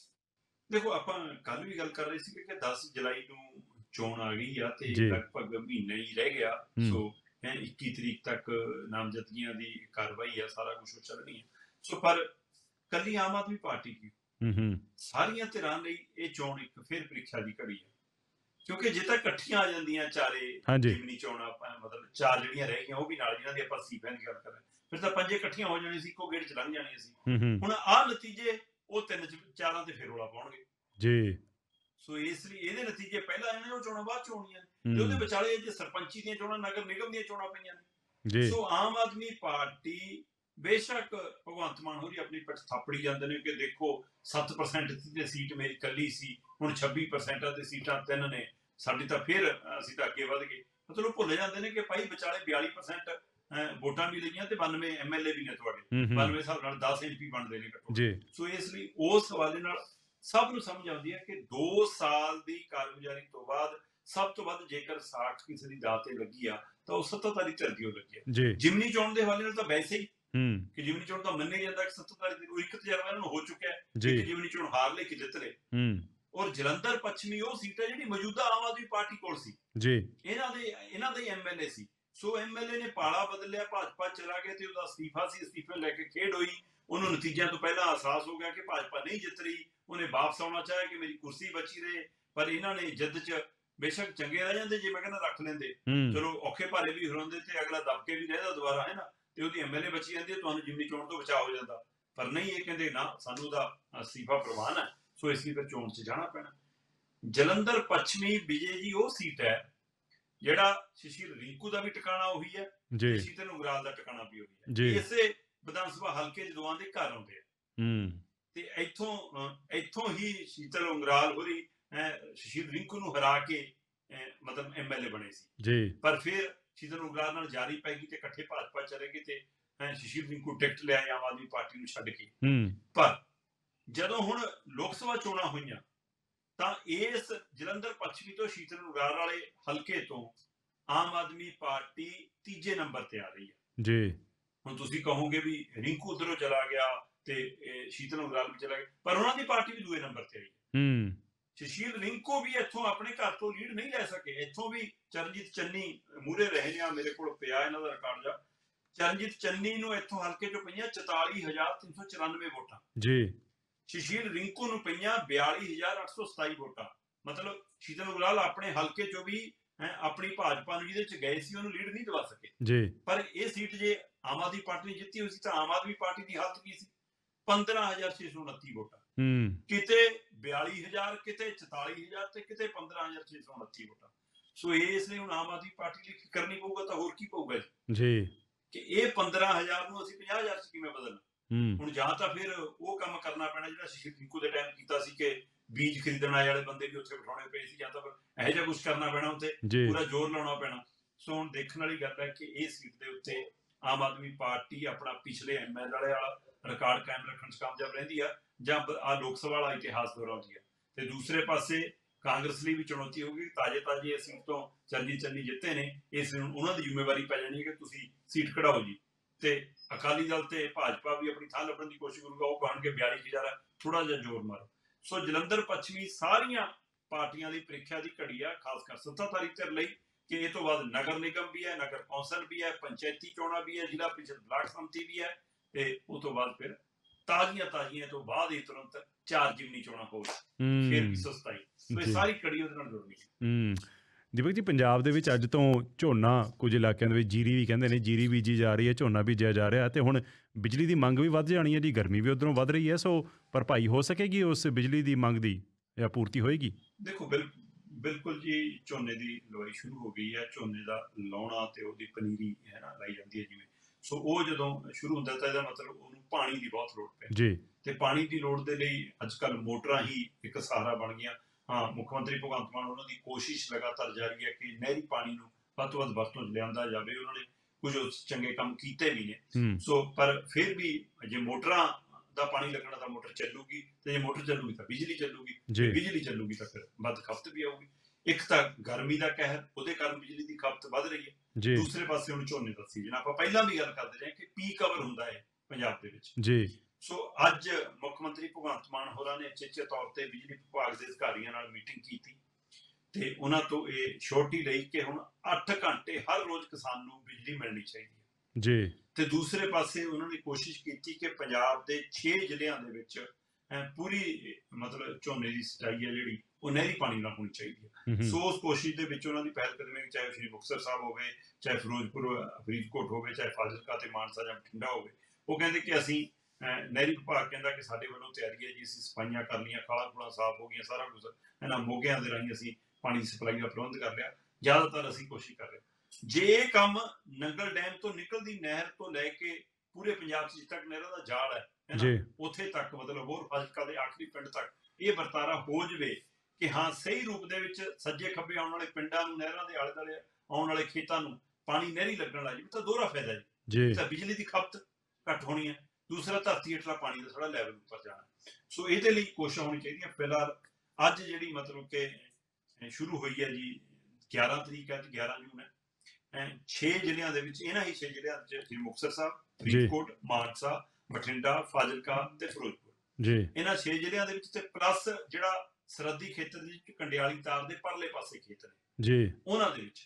S2: ਦੇਖੋ, ਆਪਾਂ ਕੱਲ ਵੀ ਗੱਲ ਕਰ ਰਹੇ ਸੀ ਕਿ ਦਸ ਜੁਲਾਈ ਨੂੰ ਚੋਣ ਆ ਗਈ ਆ ਤੇ
S1: ਜੀ।
S2: ਲਗਭਗ ਮਹੀਨਾ ਹੀ ਰਹਿ ਗਿਆ।
S1: ਹੂੰ।
S2: ਸੋ ਹੈਂ ਇੱਕੀ ਤਰੀਕ ਤੱਕ ਨਾਮਜ਼ਦਗੀਆਂ ਦੀ ਕਾਰਵਾਈ ਆ, ਸਾਰਾ ਕੁਝ ਚੱਲਣੀ ਹੈ। ਸੋ ਪਰ ਕੱਲੀ ਆਮ ਆਦਮੀ ਪਾਰਟੀ ਕੀ,
S1: ਹੂੰ ਹੂੰ
S2: ਸਾਰੀਆਂ ਧਿਰਾਂ ਲਈ ਇਹ ਚੋਣ ਇੱਕ ਫਿਰ ਪ੍ਰੀਖਿਆ ਦੀ ਘੜੀ ਹੈ, ਕਿਉਂਕਿ ਜੇ ਤਾਂ ਇਕੱਠੀਆਂ ਆ ਜਾਂਦੀਆਂ ਚਾਰੇ
S1: ਹਾਂਜੀ।
S2: ਜਿਮਨੀ ਚੋਣਾਂ, ਆਪਾਂ ਮਤਲਬ ਚਾਰ ਜਿਹੜੀਆਂ ਰਹਿ ਗਈਆਂ ਉਹ ਵੀ ਨਾਲ, ਜਿਹਨਾਂ ਦੀ ਆਪਾਂ ਸੀਟਾਂ ਦੀ ਗੱਲ ਕਰ ਰਹੇ, ਫਿਰ ਤਾਂ ਪੰਜੇ ਇਕੱਠੀਆਂ ਹੋ ਜਾਣੀਆਂ ਸੀ, ਇੱਕੋ ਗੇੜ ਚ ਲੰਘ ਜਾਣੀਆਂ ਸੀ।
S1: ਹੂੰ ਹੂੰ
S2: ਹੁਣ ਆਹ ਨਤੀਜੇ ਉਹ ਤਿੰਨ ਚ ਚਾਰਾਂ ਤੇ ਫਿਰ ਰੌਲਾ ਪਾਉਣਗੇ।
S1: ਜੀ।
S2: ਸੋ ਇਸ ਲਈ ਇਹਦੇ ਨਤੀਜੇ ਪਹਿਲਾਂ ਆਣੇ, ਉਹ ਚੋਣਾਂ ਬਾਅਦ ਚ ਹੋਣੀਆਂ ਨੇ, ਤੇ ਉਹਦੇ
S1: ਹੂੰ
S2: ਵਿਚਾਲੇ ਜੇ ਸਰਪੰਚੀ ਦੀਆਂ ਚੋਣਾਂ, ਨਗਰ ਨਿਗਮ ਦੀਆਂ ਚੋਣਾਂ ਪਈਆਂ ਨੇ।
S1: ਜੀ।
S2: ਸੋ ਆਮ ਆਦਮੀ ਪਾਰਟੀ, ਬੇਸ਼ੱਕ ਭਗਵੰਤ ਮਾਨ ਹੋਰੀ ਆਪਣੀ ਪਿੱਠ ਥਾਪੜੀ ਜਾਂਦੇ ਨੇ ਕਿ ਦੇਖੋ ਸੱਤ ਪਰਸੈਂਟ ਦੀ ਸੀਟ ਮੇਰੀ ਕੱਲੀ ਸੀ, ਹੁਣ ਛੱਬੀ ਪਰਸੈਂਟ ਤੇ ਸੀਟਾਂ ਤਿੰਨ ਨੇ, ਸਾਡੀ ਤਾਂ ਫਿਰ ਅਸੀਂ ਤਾਂ ਅੱਗੇ ਵਧ ਗਏ। ਮਤਲਬ ਭੁੱਲ ਜਾਂਦੇ ਨੇ ਕਿ ਭਾਈ ਵਿਚਾਲੇ ਬਿਆਲੀ ਪਰਸੈਂਟ ਵੋਟਾਂ ਵੀ ਲਈਆਂ ਤੇ ਬਾਨਵੇਂ ਐਮਐਲਏ ਵੀ ਨੇ ਤੁਹਾਡੇ,
S1: ਹੂੰ ਹੂੰ
S2: ਬਾਨਵੇਂ ਹਿਸਾਬ ਨਾਲ ਦਸ ਐਮਪੀ ਬਣਦੇ ਨੇ ਘੱਟੋ।
S1: ਜੀ।
S2: ਸੋ ਇਸ ਲਈ ਉਸ ਹਵਾਲੇ ਨਾਲ ਸਭ ਨੂੰ ਸਮਝ ਆਉਂਦੀ ਹੈ ਕਿ ਦੋ ਸਾਲ ਦੀ ਕਾਰਗੁਜ਼ਾਰੀ ਤੋਂ ਬਾਅਦ ਸਭ ਤੋਂ ਵੱਧ ਜੇਕਰ ਸਾਖ ਕਿਸੇ ਦੀ ਦਾਅ ਤੇ ਲੱਗੀ ਆ ਤਾਂ ਉਹ ਸੱਤਾਧਾਰੀ ਧਿਰ ਦੀ ਲੱਗੀ ਹੈ।
S1: ਜੀ।
S2: ਜਿਮਨੀ ਚੋਣ ਦੇ ਹਵਾਲੇ ਨਾਲ ਤਾਂ ਵੈਸੇ ਹੀ
S1: ਹੂੰ
S2: ਕਿ ਜਿਮਨੀ ਚੋਣ ਤਾਂ ਮੰਨੇ ਜਾਂਦਾ ਕਿ ਸੱਤਾਧਾਰੀ ਧਿਰ, ਉਹ ਇੱਕ ਤਜਰਬਾ ਇਹਨਾਂ ਨੂੰ ਹੋ ਚੁੱਕਿਆ ਹੈ
S1: ਜੀ।
S2: ਕਿ ਜਿਮਨੀ ਚੋਣ ਹਾਰ ਲੈ ਕਿ ਜਿੱਤ ਲੈ।
S1: ਹੂੰ
S2: ਔਰ ਜਲੰਧਰ ਪੱਛਮੀ ਉਹ ਸੀਟ ਹੈ ਜਿਹੜੀ ਮੌਜੂਦਾ ਆਮ ਆਦਮੀ ਪਾਰਟੀ ਕੋਲ ਸੀ,
S1: ਜੀ।
S2: ਇਹਨਾਂ ਦੇ ਇਹਨਾਂ ਦੇ ਐਮਐਲਏ ਸੀ। ਸੋ ਐਮਐਲਏ ਨੇ ਪਾਲਾ ਬਦਲਿਆ, ਭਾਜਪਾ ਚਲਾ ਗਿਆ ਤੇ ਉਹਦਾ ਅਸਤੀਫਾ ਸੀ, ਅਸਤੀਫੇ ਲੈ ਕੇ ਖੇਡ ਹੋਈ। ਉਹਨੂੰ ਨਤੀਜਿਆਂ ਤੋਂ ਪਹਿਲਾਂ ਅਹਿਸਾਸ ਹੋ ਗਿਆ ਕਿ ਭਾਜਪਾ ਨਹੀਂ ਜਿੱਤ ਰਹੀ, ਉਹਨੇ ਵਾਪਸ ਆਉਣਾ ਚਾਹਿਆ ਕਿ ਮੇਰੀ ਕੁਰਸੀ ਬਚੀ ਰਹੇ, ਪਰ ਇਹਨਾਂ ਨੇ ਜਿੱਦ ਚ ਬੇਸ਼ੱਕ ਚੰਗੇ ਰਹਿ ਜਾਂਦੇ, ਜੇ ਮੈਂ ਕਹਿੰਦਾ ਰੱਖ ਲੈਂਦੇ,
S1: ਹੂੰ
S2: ਚਲੋ ਔਖੇ ਭਾਰੇ ਵੀ ਹਰਾਉਂਦੇ ਤੇ ਅਗਲਾ ਦਬਕੇ ਵੀ ਰਹਿੰਦਾ ਦੁਬਾਰਾ, ਹੈ ਨਾ, ਤੇ ਉਹਦੀ ਐਮਐਲਏ ਬਚੀ ਜਾਂਦੀ, ਤੁਹਾਨੂੰ ਜਿਮਨੀ ਚੋਣ ਤੋਂ ਬਚਾਅ ਹੋ ਜਾਂਦਾ। ਪਰ ਨਹੀਂ, ਇਹ ਕਹਿੰਦੇ ਨਾ, ਸਾਨੂੰ ਉਹਦਾ ਅਸਤੀਫਾ ਪ੍ਰਵਾਨ ਹੈ, ਸੋ ਇਸ ਲਈ ਫਿਰ ਚੋਣ ਚ ਜਾਣਾ ਪੈਣਾ। ਜਲੰਧਰ ਪੱਛਮੀ ਵਿਜੇ ਜੀ ਉਹ ਸੀਟ ਹੈ ਜਿਹੜਾ ਸ਼ਸ਼ੀਰ ਰਿੰਕੂ ਦਾ ਵੀ ਟਿਕਾਣਾ ਉਹੀ ਹੈ
S1: ਜੀ।
S2: ਤੇ ਸ਼ੀਤਲ ਉਗਰਾਲ ਦਾ ਟਿਕਾਣਾ ਵੀ ਉਹੀ ਹੈ।
S1: ਜੀ।
S2: ਇਸੇ ਵਿਧਾਨ ਸਭਾ ਹਲਕੇ ਚ ਦੋਵਾਂ ਦੇ ਘਰ ਆਉਂਦੇ ਆ
S1: ਹੂੰ
S2: ਤੇ ਇੱਥੋਂ ਅਹ ਇੱਥੋਂ ਹੀ ਸ਼ੀਤਲ ਉਗਰਾਲ ਹੋਰੀ ਸ਼ਸ਼ੀਰ ਰਿੰਕੂ ਨੂੰ ਹਰਾ ਕੇ ਅਹ ਮਤਲਬ ਐਮਐਲਏ ਬਣੇ ਸੀ।
S1: ਜੀ।
S2: ਪਰ ਫਿਰ ਸ਼ੀਤਲ ਉਗਰਾਲ ਨਾਲ ਜਾਰੀ ਪੈ ਗਈ ਤੇ ਇਕੱਠੇ ਭਾਜਪਾ ਚਲੇ ਗਏ ਤੇ ਸ਼ਸ਼ੀਰ ਰਿੰਕੂ ਟਿਕਟ ਲਿਆ ਆਮ ਆਦਮੀ ਪਾਰਟੀ ਨੂੰ ਛੱਡ ਕੇ।
S1: ਹੂੰ
S2: ਪਰ ਜਦੋਂ ਹੁਣ ਲੋਕ ਸਭਾ ਚੋਣਾਂ ਹੋਈਆਂ ਤਾਂ ਇਸ ਜਲੰਧਰ ਪੱਛਮੀ ਤੋਂ ਸ਼ੀਤਲ ਉਗਰਾਲ ਵਾਲੇ ਹਲਕੇ ਤੋਂ ਆਮ ਆਦਮੀ ਪਾਰਟੀ ਤੀਜੇ ਨੰਬਰ ਤੇ ਆ ਰਹੀ ਹੈ।
S1: ਜੀ।
S2: ਹੁਣ ਤੁਸੀਂ ਕਹੋਗੇ ਵੀ ਰਿੰਕੂ ਉਧਰੋਂ ਚਲਾ ਗਿਆ ਤੇ ਸ਼ੀਤਲ ਉਗਰਾਲ ਵੀ ਚਲਾ ਗਿਆ, ਪਰ ਉਹਨਾਂ ਦੀ ਪਾਰਟੀ ਵੀ ਦੂਏ ਨੰਬਰ ਤੇ ਆਈ।
S1: ਹੂੰ
S2: ਸ਼ਸ਼ੀਰ ਰਿੰਕੂ ਵੀ ਇੱਥੋਂ ਆਪਣੇ ਘਰ ਤੋਂ ਲੀਡ ਨਹੀਂ ਲੈ ਸਕੇ, ਇੱਥੋਂ ਵੀ ਚਰਨਜੀਤ ਚੰਨੀ ਮੂਹਰੇ ਰਹੇ ਨੇ, ਆ ਮੇਰੇ ਕੋਲ ਪਿਆ ਇਹਨਾਂ ਦਾ ਰਿਕਾਰਡ ਜਾ। ਚਰਨਜੀਤ ਚੰਨੀ ਨੂੰ ਇੱਥੋਂ ਹਲਕੇ ਚੋਂ ਪਈਆਂ ਚੁਤਾਲੀ ਹਜ਼ਾਰ ਤਿੰਨ ਸੌ ਚੁਰਾਨਵੇਂ ਵੋਟਾਂ।
S1: ਜੀ।
S2: ਸ਼ਸ਼ੀਰ ਰਿੰਕੂ ਨੂੰ ਪਈਆਂ ਬਿਆਲੀ ਹਜ਼ਾਰ ਅੱਠ ਸੌ ਸਤਾਈ ਵੋਟਾਂ। ਮਤਲਬ ਸ਼ੀਤਲ ਉਗਰਾਲ ਆਪਣੇ ਹਲਕੇ ਚੋਂ ਵੀ ਆਪਣੀ ਭਾਜਪਾ ਨੂੰ ਜਿਹਦੇ ਚ ਗਏ ਸੀ ਉਹਨੂੰ ਲੀਡ ਨਹੀਂ ਦਵਾ ਸਕੇ।
S1: ਜੀ।
S2: ਪਰ ਇਹ ਸੀਟ ਜੇ ਆਮ ਆਦਮੀ ਪਾਰਟੀ ਨੇ ਜਿੱਤੀ ਹੋਈ ਸੀ ਤਾਂ ਆਮ ਆਦਮੀ ਪਾਰਟੀ ਦੀ ਹਾਲਤ ਕੀ ਸੀ? ਪੰਦਰਾਂ ਹਜ਼ਾਰ ਛੇ ਸੌ ਉਨੱਤੀ ਵੋਟਾਂ।
S1: ਹੂੰ
S2: ਕਿਤੇ ਬਿਆਲੀ ਹਜ਼ਾਰ, ਕਿਤੇ ਚੁਤਾਲੀ ਹਜ਼ਾਰ ਤੇ ਕਿਤੇ ਪੰਦਰਾਂ ਹਜ਼ਾਰ ਛੇ ਸੌ ਉਨੱਤੀ ਵੋਟਾਂ। ਸੋ ਇਸ ਲਈ ਹੁਣ ਆਮ ਆਦਮੀ ਪਾਰਟੀ ਲਈ ਕਰਨੀ ਪਊਗਾ ਤਾਂ ਹੋਰ ਕੀ ਪਊਗਾ
S1: ਜੀ
S2: ਕਿ ਇਹ ਪੰਦਰਾਂ ਹਜ਼ਾਰ ਨੂੰ ਅਸੀਂ ਪੰਜਾਹ ਹਜ਼ਾਰ ਚ ਕਿਵੇਂ ਬਦਲਣਾ।
S1: ਹੂੰ
S2: ਹੁਣ ਜਾਂ ਤਾਂ ਫਿਰ ਉਹ ਕੰਮ ਕਰਨਾ ਪੈਣਾ ਜਿਹੜਾ ਸ਼ਸ਼ੀਰ ਰਿੰਕੂ ਦੇ ਟਾਈਮ ਕੀਤਾ ਸੀ ਕਿ ਬੀਜ ਖਰੀਦਣ ਆਏ ਵਾਲੇ ਬੰਦੇ ਵੀ ਉੱਥੇ ਬਿਠਾਉਣੇ ਪਏ ਸੀ, ਜਾਂ ਤਾਂ ਫਿਰ ਇਹੋ ਜਿਹਾ ਕੁਝ ਕਰਨਾ ਪੈਣਾ, ਉੱਥੇ
S1: ਜੀ।
S2: ਪੂਰਾ ਜ਼ੋਰ ਲਾਉਣਾ ਪੈਣਾ। ਸੋ ਹੁਣ ਦੇਖਣ ਵਾਲੀ ਗੱਲ ਹੈ ਕਿ ਇਹ ਸੀਟ ਦੇ ਉੱਤੇ ਆਮ ਆਦਮੀ ਪਾਰਟੀ ਆਪਣਾ ਪਿਛਲੇ ਐਮਐਲ ਵਾਲੇ ਵਾਲਾ ਰਿਕਾਰਡ ਕਾਇਮ ਰੱਖਣ ਚ ਕਾਮਯਾਬ ਰਹਿੰਦੀ ਆ ਜਾਂ ਆ ਲੋਕ ਸਭਾ ਵਾਲਾ ਇਤਿਹਾਸ ਦੁਹਰਾਉਂਦੀ ਆ। ਤੇ ਦੂਸਰੇ ਪਾਸੇ ਕਾਂਗਰਸ ਲਈ ਵੀ ਚੁਣੌਤੀ ਹੋਊਗੀ। ਤਾਜ਼ੇ ਤਾਜ਼ੇ ਸੀਟ ਤੋਂ ਚਰਨਜੀਤ ਚੰਨੀ ਜਿੱਤੇ ਨੇ, ਇਸ ਲਈ ਉਹਨਾਂ ਦੀ ਜ਼ਿੰਮੇਵਾਰੀ ਪੈ ਜਾਣੀ ਹੈ ਕਿ ਤੁਸੀਂ ਸੀਟ ਕਢਾਓ ਜੀ। ਤੇ ਅਕਾਲੀ ਦਲ ਤੇ ਭਾਜਪਾ ਵੀ ਆਪਣੀ ਥਾਂ ਲੱਭਣ ਦੀ ਕੋਸ਼ਿਸ਼ ਕਰੂਗਾ, ਉਹ ਕਹਿਣਗੇ ਬਿਆਲੀ ਹਜ਼ਾਰ, ਥੋੜਾ ਜਿਹਾ ਜ਼ੋਰ ਮਾਰੋ। ਸੋ ਜਲੰਧਰ ਪੱਛਮੀ ਸਾਰੀਆਂ ਪਾਰਟੀਆਂ ਲਈ ਪ੍ਰੀਖਿਆ ਦੀ ਘੜੀ ਆ, ਖਾਸ ਕਰ ਸੱਤਾਧਾਰੀ ਧਿਰ ਲਈ, ਕਿ ਇਹ ਤੋਂ ਬਾਅਦ ਨਗਰ ਨਿਗਮ ਵੀ ਹੈ, ਨਗਰ ਕੌਂਸਲ ਵੀ ਹੈ, ਪੰਚਾਇਤੀ ਚੋਣਾਂ ਵੀ ਹੈ, ਜ਼ਿਲ੍ਹਾ ਪ੍ਰੀਸ਼ਦ ਬਲਾਕ ਸੰਮਤੀ ਵੀ ਹੈ, ਤੇ ਉਸ ਤੋਂ ਬਾਅਦ ਫਿਰ ਤਾਜ਼ੀਆਂ ਤਾਜ਼ੀਆਂ ਤੋਂ ਬਾਅਦ ਹੀ ਤੁਰੰਤ ਚਾਰ ਜਿਮਨੀ ਚੋਣਾਂ ਹੋਰ, ਫਿਰ ਵੀ ਸਸਤਾਈ। ਸੋ ਇਹ ਸਾਰੀ ਕੜੀ ਉਹਦੇ ਨਾਲ ਜੁੜਨੀ ਹੈ।
S1: ਹੂੰ ਦੀਪਕ ਜੀ, ਪੰਜਾਬ ਦੇ ਵਿੱਚ ਅੱਜ ਤੋਂ ਝੋਨਾ, ਕੁਝ ਇਲਾਕਿਆਂ ਦੇ ਵਿੱਚ ਜੀਰੀ ਵੀ ਕਹਿੰਦੇ ਨੇ, ਜੀਰੀ ਬੀਜੀ ਜਾ ਰਹੀ ਹੈ, ਝੋਨਾ ਬੀਜਿਆ ਜਾ ਰਿਹਾ, ਤੇ ਹੁਣ ਬਿਜਲੀ ਦੀ ਮੰਗ ਵੀ ਵੱਧ ਜਾਣੀ ਹੈ ਜੀ, ਗਰਮੀ ਵੀ ਉੱਧਰੋਂ ਵੱਧ ਰਹੀ ਹੈ। ਸੋ ਭਰਪਾਈ ਹੋ ਸਕੇਗੀ ਉਸ ਬਿਜਲੀ ਦੀ ਮੰਗ ਦੀ, ਜਾਂ ਪੂਰਤੀ ਹੋਏਗੀ?
S2: ਦੇਖੋ ਬਿਲ ਬਿਲਕੁਲ ਜੀ, ਝੋਨੇ ਦੀ ਲਵਾਈ ਸ਼ੁਰੂ ਹੋ ਗਈ ਹੈ। ਝੋਨੇ ਦਾ ਲਾਉਣਾ ਤੇ ਉਹਦੀ ਪਨੀਰੀ ਹੈ ਨਾ ਲਾਈ ਜਾਂਦੀ ਹੈ ਜਿਵੇਂ। ਸੋ ਉਹ ਜਦੋਂ ਸ਼ੁਰੂ ਹੁੰਦਾ ਤਾਂ ਇਹਦਾ ਮਤਲਬ ਉਹਨੂੰ ਪਾਣੀ ਦੀ ਬਹੁਤ ਲੋੜ ਪੈ
S1: ਜੀ।
S2: ਤੇ ਪਾਣੀ ਦੀ ਲੋੜ ਦੇ ਲਈ ਅੱਜ ਕੱਲ੍ਹ ਮੋਟਰਾਂ ਹੀ ਇੱਕ ਸਹਾਰਾ ਬਣ ਗਈਆਂ। ਹਾਂ, ਮੁੱਖ ਮੰਤਰੀ ਭਗਵੰਤ ਮਾਨ ਉਹਨਾਂ ਦੀ ਕੋਸ਼ਿਸ਼ ਲਗਾਤਾਰ ਜਾਰੀ ਹੈ ਕਿ ਨਹਿਰੀ ਪਾਣੀ ਨੂੰ ਵੱਧ ਤੋਂ ਵੱਧ ਵਰਤੋਂ 'ਚ ਲਿਆਂਦਾ ਜਾਵੇ। ਉਹਨਾਂ ਨੇ ਕੁਝ ਚੰਗੇ ਕੰਮ ਕੀਤੇ ਵੀ ਨੇ। ਸੋ ਪਰ ਫਿਰ ਵੀ ਜੇ ਮੋਟਰਾਂ ਦਾ ਪਾਣੀ ਲੱਗਣਾ ਤਾਂ ਮੋਟਰ ਚੱਲੂਗੀ, ਤੇ ਜੇ ਮੋਟਰ ਚੱਲੂਗੀ ਤਾਂ ਬਿਜਲੀ ਚੱਲੂਗੀ, ਜੇ ਬਿਜਲੀ ਚੱਲੂਗੀ ਤਾਂ ਫਿਰ ਵੱਧ ਖਪਤ ਵੀ ਆਊਗੀ। ਇੱਕ ਤਾਂ ਗਰਮੀ ਦਾ ਕਹਿਰ, ਉਹਦੇ ਕਾਰਨ ਬਿਜਲੀ ਦੀ ਖਪਤ ਵੱਧ ਰਹੀ ਹੈ। ਦੂਸਰੇ ਪਾਸੇ ਹੁਣ ਝੋਨੇ ਦਾ ਸੀਜ਼ਨ, ਆਪਾਂ ਪਹਿਲਾਂ ਵੀ ਗੱਲ ਕਰਦੇ ਰਹੇ ਕਿ ਪੀ ਕਵਰ ਹੁੰਦਾ ਹੈ ਪੰਜਾਬ ਦੇ ਵਿੱਚ।
S1: ਜੀ।
S2: ਸੋ ਅੱਜ ਮੁੱਖ ਮੰਤਰੀ ਭਗਵੰਤ ਮਾਨ ਹੋਰਾਂ ਨੇ ਉਚੇਚੇ ਤੌਰ ਤੇ ਬਿਜਲੀ ਵਿਭਾਗ ਦੇ ਅਧਿਕਾਰੀਆਂ ਨਾਲ ਮੀਟਿੰਗ ਕੀਤੀ ਤੇ ਉਹਨਾਂ ਤੋਂ ਇਹ ਛੋਟੀ ਲਈ ਕਿ ਹੁਣ ਅੱਠ ਘੰਟੇ ਹਰ ਰੋਜ਼ ਕਿਸਾਨ ਨੂੰ ਬਿਜਲੀ ਮਿਲਣੀ ਚਾਹੀਦੀ ਹੈ।
S1: ਜੀ
S2: ਤੇ ਦੂਸਰੇ ਪਾਸੇ ਉਹਨਾਂ ਨੇ ਕੋਸ਼ਿਸ਼ ਕੀਤੀ ਕਿ ਪੰਜਾਬ ਦੇ ਛੇ ਜ਼ਿਲ੍ਹਿਆਂ ਦੇ ਵਿੱਚ ਅਹ, ਪੂਰੀ ਮਤਲਬ ਝੋਨੇ ਦੀ ਸਿਚਾਈ ਹੈ ਜਿਹੜੀ ਉਹ ਨਹਿਰੀ ਪਾਣੀ ਨਾਲ ਹੋਣੀ ਚਾਹੀਦੀ ਹੈ।
S1: ਹੂੰ ਹੂੰ,
S2: ਸੋ ਉਸ ਕੋਸ਼ਿਸ਼ ਦੇ ਵਿੱਚ ਉਹਨਾਂ ਦੀ ਪਹਿਲ ਕਦਮੀ, ਚਾਹੇ ਸ਼੍ਰੀ ਮੁਕਤਸਰ ਸਾਹਿਬ ਹੋਵੇ, ਚਾਹੇ ਫਿਰੋਜ਼ਪੁਰ ਫਰੀਦਕੋਟ ਹੋਵੇ, ਚਾਹੇ ਫਾਜ਼ਿਲਕਾ ਤੇ ਮਾਨਸਾ ਜਾਂ ਬਠਿੰਡਾ ਹੋਵੇ, ਉਹ ਕਹਿੰਦੇ ਕਿ ਅਸੀਂ ਅਹ, ਨਹਿਰੀ ਵਿਭਾਗ ਕਹਿੰਦਾ ਕਿ ਸਾਡੇ ਵੱਲੋਂ ਤਿਆਰੀ ਹੈ ਜੀ, ਅਸੀਂ ਸਫਾਈਆਂ ਕਰ ਲਈਆਂ, ਖਾਲਾਂ ਖੂਲਾਂ ਸਾਫ਼ ਹੋ ਗਈਆਂ, ਸਾਰਾ ਕੁਝ ਇਹਨਾਂ ਮੋਗਿਆਂ ਦੇ ਰਾਹੀਂ ਅਸੀਂ ਪਾਣੀ ਦੀ ਸਪਲਾਈ ਦਾ ਪ੍ਰਬੰਧ ਕਰ ਲਿਆ। ਜ਼ਿਆਦਾਤਰ ਅਸੀਂ ਕੋਸ਼ਿਸ਼ ਕਰ ਰਹੇ ਹਾਂ। ਜੇ ਇਹ ਕੰਮ ਨੰਗਲ ਡੈਮ ਤੋਂ ਨਿਕਲਦੀ ਨਹਿਰ ਤੋਂ ਲੈ ਕੇ ਪੂਰੇ ਪੰਜਾਬ 'ਚ ਜਿੱਥੇ ਤੱਕ ਨਹਿਰਾਂ ਦਾ ਜਾਲ ਹੈ ਹੈ ਨਾ,
S1: ਜੀ
S2: ਉੱਥੇ ਤੱਕ ਮਤਲਬ ਹੋਰ ਫਾਜ਼ਿਲਕਾ ਦੇ ਆਖਰੀ ਪਿੰਡ ਤੱਕ ਇਹ ਵਰਤਾਰਾ ਹੋ ਜਵੇ ਕਿ ਹਾਂ ਸਹੀ ਰੂਪ ਦੇ ਵਿੱਚ ਸੱਜੇ ਖੱਬੇ ਆਉਣ ਵਾਲੇ ਪਿੰਡਾਂ ਨੂੰ, ਨਹਿਰਾਂ ਦੇ ਆਲੇ ਦੁਆਲੇ ਆਉਣ ਵਾਲੇ ਖੇਤਾਂ ਨੂੰ ਪਾਣੀ ਨਹਿਰੀ ਲੱਗਣ ਲੱਗ ਜਾਵੇ ਤਾਂ ਦੋਹਰਾ ਫਾਇਦਾ ਜੀ।
S1: ਜੀ
S2: ਤਾਂ ਬਿਜਲੀ ਦੀ ਖਪਤ ਘੱਟ ਹੋਣੀ ਹੈ, ਦੂਸਰਾ ਧਰਤੀ ਹੇਠਲਾ ਪਾਣੀ ਦਾ ਥੋੜਾ ਲੈਵਲ ਉੱਪਰ ਜਾਣਾ। ਸੋ ਇਹਦੇ ਲਈ ਕੋਸ਼ਿਸ਼ਾਂ ਹੋਣੀ ਚਾਹੀਦੀਆਂ। ਫਿਲਹਾਲ ਅੱਜ ਜਿਹੜੀ ਮਤਲਬ ਕਿ ਸ਼ੁਰੂ ਹੋਈ ਹੈ ਜੀ, ਗਿਆਰਾਂ ਤਰੀਕ ਅੱਜ ਗਿਆਰਾਂ ਜੂਨ ਹੈ, ਛੇ ਜ਼ਿਲ੍ਹਿਆਂ ਦੇ ਵਿੱਚ, ਇਹਨਾਂ ਹੀ ਛੇ ਜ਼ਿਲ੍ਹਿਆਂ ਵਿੱਚ ਜਿਵੇਂ ਮੁਕਤਸਰ ਸਾਹਿਬ, ਫਰੀਦਕੋਟ, ਮਾਨਸਾ, ਬਠਿੰਡਾ, ਫਾਜ਼ਿਲਕਾ ਤੇ ਫਿਰੋਜ਼ਪੁਰ,
S1: ਜੀ
S2: ਇਹਨਾਂ ਛੇ ਜ਼ਿਲ੍ਹਿਆਂ ਦੇ ਵਿੱਚ ਤੇ ਪਲੱਸ ਜਿਹੜਾ ਸਰਹੱਦੀ ਖੇਤਰ ਦੇ ਵਿੱਚ ਕੰਡਿਆਲੀ ਤਾਰ ਦੇ ਪਰਲੇ ਪਾਸੇ ਖੇਤ ਨੇ
S1: ਜੀ
S2: ਉਹਨਾਂ ਦੇ ਵਿੱਚ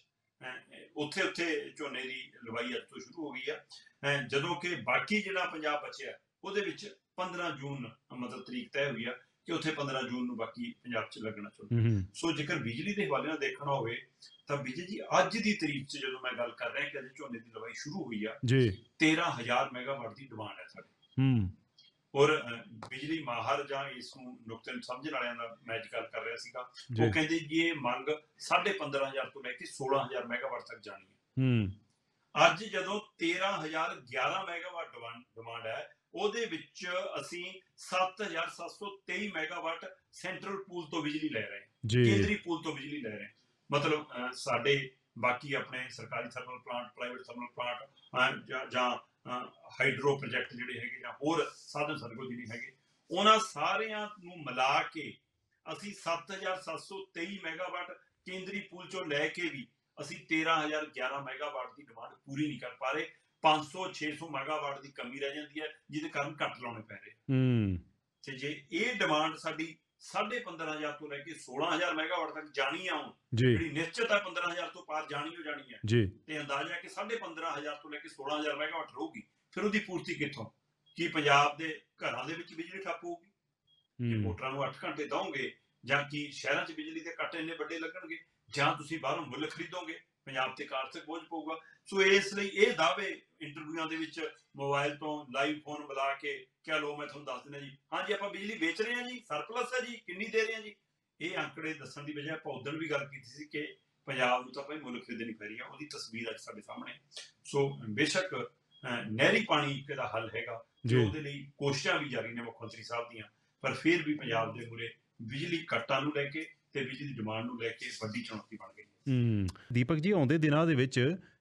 S2: ਉੱਥੇ ਉੱਥੇ ਝੋਨੇ ਦੀ ਲਵਾਈ ਅੱਜ ਤੋਂ ਸ਼ੁਰੂ ਹੋ ਗਈ ਆ। ਜਦੋਂ ਕਿ ਬਾਕੀ ਜਿਹੜਾ ਪੰਜਾਬ ਬਚਿਆ ਉਹਦੇ ਵਿੱਚ ਪੰਦਰਾਂ ਜੂਨ ਮਤਲਬ ਤਰੀਕ ਤੈਅ ਹੋਈ ਆ ਕਿ ਉੱਥੇ ਪੰਦਰਾਂ ਜੂਨ ਨੂੰ ਬਾਕੀ ਪੰਜਾਬ 'ਚ ਲੱਗਣਾ ਚਾਹੁੰਦੇ।
S1: ਹੂੰ ਹੂੰ,
S2: ਸੋ ਜੇਕਰ ਬਿਜਲੀ ਦੇ ਹਵਾਲੇ ਨਾਲ ਦੇਖਣਾ ਹੋਵੇ ਤਾਂ ਬਿਜਲੀ ਜੀ ਅੱਜ ਦੀ ਤਰੀਕ 'ਚ ਜਦੋਂ ਮੈਂ ਗੱਲ ਕਰ ਰਿਹਾ ਕਿ ਅੱਜ ਝੋਨੇ ਦੀ ਲਵਾਈ ਸ਼ੁਰੂ ਹੋਈ ਆ,
S1: ਜੀ
S2: ਤੇਰਾਂ ਹਜ਼ਾਰ ਮੈਗਾਵਾਟ ਦੀ ਡਿਮਾਂਡ ਹੈ ਸਾਡੀ।
S1: ਹੂੰ
S2: ਔਰ ਬਿਜਲੀ ਮਾਹਰ ਜਾਂ ਇਸ ਨੂੰ ਨੁਕਤੇ ਨੂੰ ਸਮਝਣ ਵਾਲਿਆਂ ਦਾ ਮੈਂ ਅੱਜ ਗੱਲ ਕਰ ਰਿਹਾ ਸੀਗਾ,
S1: ਜੀ
S2: ਉਹ ਕਹਿੰਦੇ ਜੀ ਇਹ ਮੰਗ ਸਾਢੇ ਪੰਦਰਾਂ ਹਜ਼ਾਰ ਤੋਂ ਲੈ ਕੇ ਸੋਲਾਂ ਹਜ਼ਾਰ ਮੈਗਾਵਾਟ ਤੱਕ ਜਾਣੀ ਹੈ।
S1: ਹੂੰ
S2: ਅੱਜ ਜਦੋਂ ਤੇਰਾਂ ਹਜ਼ਾਰ ਗਿਆਰਾਂ ਮੈਗਾਵਾਟ ਡਿਮਾਂਡ ਹੈ, ਉਹਦੇ ਵਿੱਚ ਅਸੀਂ ਸੱਤ ਹਜ਼ਾਰ ਸੱਤ ਸੌ ਤੇਈ ਮੈਗਾਵਾਟ ਸੈਂਟਰਲ ਪੂਲ ਤੋਂ ਬਿਜਲੀ ਲੈ ਰਹੇ ਹਾਂ,
S1: ਜੀ
S2: ਕੇਂਦਰੀ ਪੂਲ ਤੋਂ ਬਿਜਲੀ ਲੈ ਰਹੇ ਹਾਂ। ਮਤਲਬ ਅਹ, ਸਾਡੇ ਬਾਕੀ ਆਪਣੇ ਸਰਕਾਰੀ thermal plant, private thermal plant ਜਾਂ ਜਾਂ ਹਾਈਡਰੋ ਪ੍ਰੋਜੈਕਟ ਜਿਹੜੇ ਹੈਗੇ ਜਾਂ ਹੋਰ ਸਾਧਨ ਸਾਡੇ ਕੋਲ ਜਿਹੜੇ ਹੈਗੇ, ਉਹਨਾਂ ਸਾਰਿਆਂ ਨੂੰ ਮਿਲਾ ਕੇ ਅਸੀਂ ਸੱਤ ਹਜ਼ਾਰ ਸੱਤ ਸੌ ਤੇਈ ਮੈਗਾਵਾਟ ਕੇਂਦਰੀ ਪੂਲ ਚੋਂ ਲੈ ਕੇ ਵੀ ਅਸੀਂ ਤੇਰਾਂ ਹਜ਼ਾਰ ਗਿਆਰਾਂ ਮੈਗਾਵਾਟ ਦੀ ਡਿਮਾਂਡ ਪੂਰੀ ਨਹੀਂ ਕਰ ਪਾ ਰਹੇ। ਪੰਜ ਸੌ ਛੇ ਸੌ ਮੈਗਾਵਾਟ ਦੀ ਕਮੀ ਰਹਿ ਜਾਂਦੀ ਹੈ, ਜਿਹਦੇ ਕਾਰਨ ਕੱਟ ਲਾਉਣੇ ਪੈ ਰਹੇ।
S1: ਹੂੰ
S2: ਤੇ ਜੇ ਇਹ ਡਿਮਾਂਡ ਸਾਡੀ ਸਾਢੇ ਪੰਦਰਾਂ ਹਜ਼ਾਰ ਤੋਂ ਲੈ ਕੇ ਸੋਲਾਂ ਹਜ਼ਾਰ ਮੈਗਾਵਾਟ ਤੱਕ ਜਾਣੀ ਆ, ਹੁਣ
S1: ਜੀ
S2: ਜਿਹੜੀ ਨਿਸ਼ਚਿਤ ਹੈ ਪੰਦਰਾਂ ਹਜ਼ਾਰ ਤੋਂ ਪਾਰ ਜਾਣੀ ਹੋ ਜਾਣੀ ਹੈ,
S1: ਜੀ
S2: ਤੇ ਅੰਦਾਜ਼ਾ ਹੈ ਕਿ ਸਾਢੇ ਪੰਦਰਾਂ ਹਜ਼ਾਰ ਤੋਂ ਲੈ ਕੇ ਸੋਲਾਂ ਹਜ਼ਾਰ ਮੈਗਾਵਾਟ ਰਹੂਗੀ। ਫਿਰ ਉਹਦੀ ਪੂਰਤੀ ਕਿੱਥੋਂ? ਕੀ ਪੰਜਾਬ ਦੇ ਘਰਾਂ ਦੇ ਵਿੱਚ ਬਿਜਲੀ ਠੱਪ ਹੋਊਗੀ? ਜੇ
S1: ਹੂੰ
S2: ਮੋਟਰਾਂ ਨੂੰ ਅੱਠ ਘੰਟੇ ਦਓਗੇ, ਜਾਂ ਕੀ ਸ਼ਹਿਰਾਂ 'ਚ ਬਿਜਲੀ ਦੇ ਕੱਟ ਇੰਨੇ ਵੱਡੇ ਲੱਗਣਗੇ, ਜਾਂ ਤੁਸੀਂ ਬਾਹਰੋਂ ਮੁੱਲ ਖਰੀਦੋਗੇ, ਪੰਜਾਬ ਤੇ ਆਰਥਿਕ ਬੋਝ ਪਊਗਾ। ਸੋ ਇਸ ਲਈ ਇਹ ਦਾਅਵੇ ਇੰਟਰਵਿਊਆਂ ਦੇ ਵਿੱਚ ਮੋਬਾਈਲ ਤੋਂ ਲਾਈਵ ਫੋਨ ਬੁਲਾ ਕੇ ਕਿਆ ਲੋ ਮੈਂ ਤੁਹਾਨੂੰ ਦੱਸ ਦਿੰਦਾ ਜੀ, ਹਾਂਜੀ ਆਪਾਂ ਬਿਜਲੀ ਵੇਚ ਰਹੇ ਹਾਂ ਜੀ, ਸਰਪਲਸ ਹੈ ਜੀ, ਕਿੰਨੀ ਦੇ ਰਹੇ ਹਾਂ ਜੀ, ਇਹ ਅੰਕੜੇ ਦੱਸਣ ਦੀ ਬਜਾਏ ਆਪਾਂ ਉਦੋਂ ਵੀ ਗੱਲ ਕੀਤੀ ਸੀ ਕਿ ਪੰਜਾਬ ਨੂੰ ਤਾਂ ਭਾਈ ਮੁੱਲ ਖਰੀਦਣੀ ਪੈ ਰਹੀ ਆ, ਉਹਦੀ ਤਸਵੀਰ ਅੱਜ ਸਾਡੇ ਸਾਹਮਣੇ। ਸੋ ਬੇਸ਼ੱਕ ਨਹਿਰੀ ਪਾਣੀ ਇੱਕ ਦਾ ਹੱਲ ਹੈਗਾ, ਜੋ ਉਹਦੇ ਲਈ ਕੋਸ਼ਿਸ਼ਾਂ ਵੀ ਜਾਰੀ ਨੇ ਮੁੱਖ ਮੰਤਰੀ ਸਾਹਿਬ ਦੀਆਂ, ਪਰ ਫਿਰ ਵੀ ਪੰਜਾਬ ਦੇ ਮੂਹਰੇ ਬਿਜਲੀ ਕੱਟਾਂ ਨੂੰ ਲੈ ਕੇ ਤੇ ਬਿਜਲੀ ਦੀ ਡਿਮਾਂਡ ਨੂੰ ਲੈ ਕੇ ਵੱਡੀ ਚੁਣੌਤੀ ਬਣ ਗਈ।
S1: ਹੂੰ ਦੀਪਕ ਜੀ, ਆਉਂਦੇ ਦਿਨਾਂ ਦੇ ਵਿੱਚ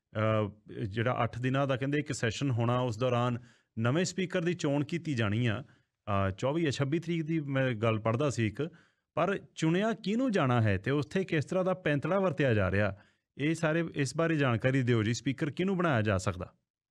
S1: ਜਿਹੜਾ ਅੱਠ ਦਿਨਾਂ ਦਾ ਕਹਿੰਦੇ ਇੱਕ ਸੈਸ਼ਨ ਹੋਣਾ, ਉਸ ਦੌਰਾਨ ਨਵੇਂ ਸਪੀਕਰ ਦੀ ਚੋਣ ਕੀਤੀ ਜਾਣੀ ਆ। ਚੌਵੀ ਜਾਂ ਛੱਬੀ ਤਰੀਕ ਦੀ ਮੈਂ ਗੱਲ ਪੜ੍ਹਦਾ ਸੀ ਇੱਕ, ਪਰ ਚੁਣਿਆ ਕਿਹਨੂੰ ਜਾਣਾ ਹੈ ਤੇ ਉੱਥੇ ਕਿਸ ਤਰ੍ਹਾਂ ਦਾ ਪੈਂਤੜਾ ਵਰਤਿਆ ਜਾ ਰਿਹਾ, ਇਹ ਸਾਰੇ ਇਸ ਬਾਰੇ ਜਾਣਕਾਰੀ ਦਿਓ ਜੀ। ਸਪੀਕਰ ਕਿਹਨੂੰ ਬਣਾਇਆ ਜਾ ਸਕਦਾ?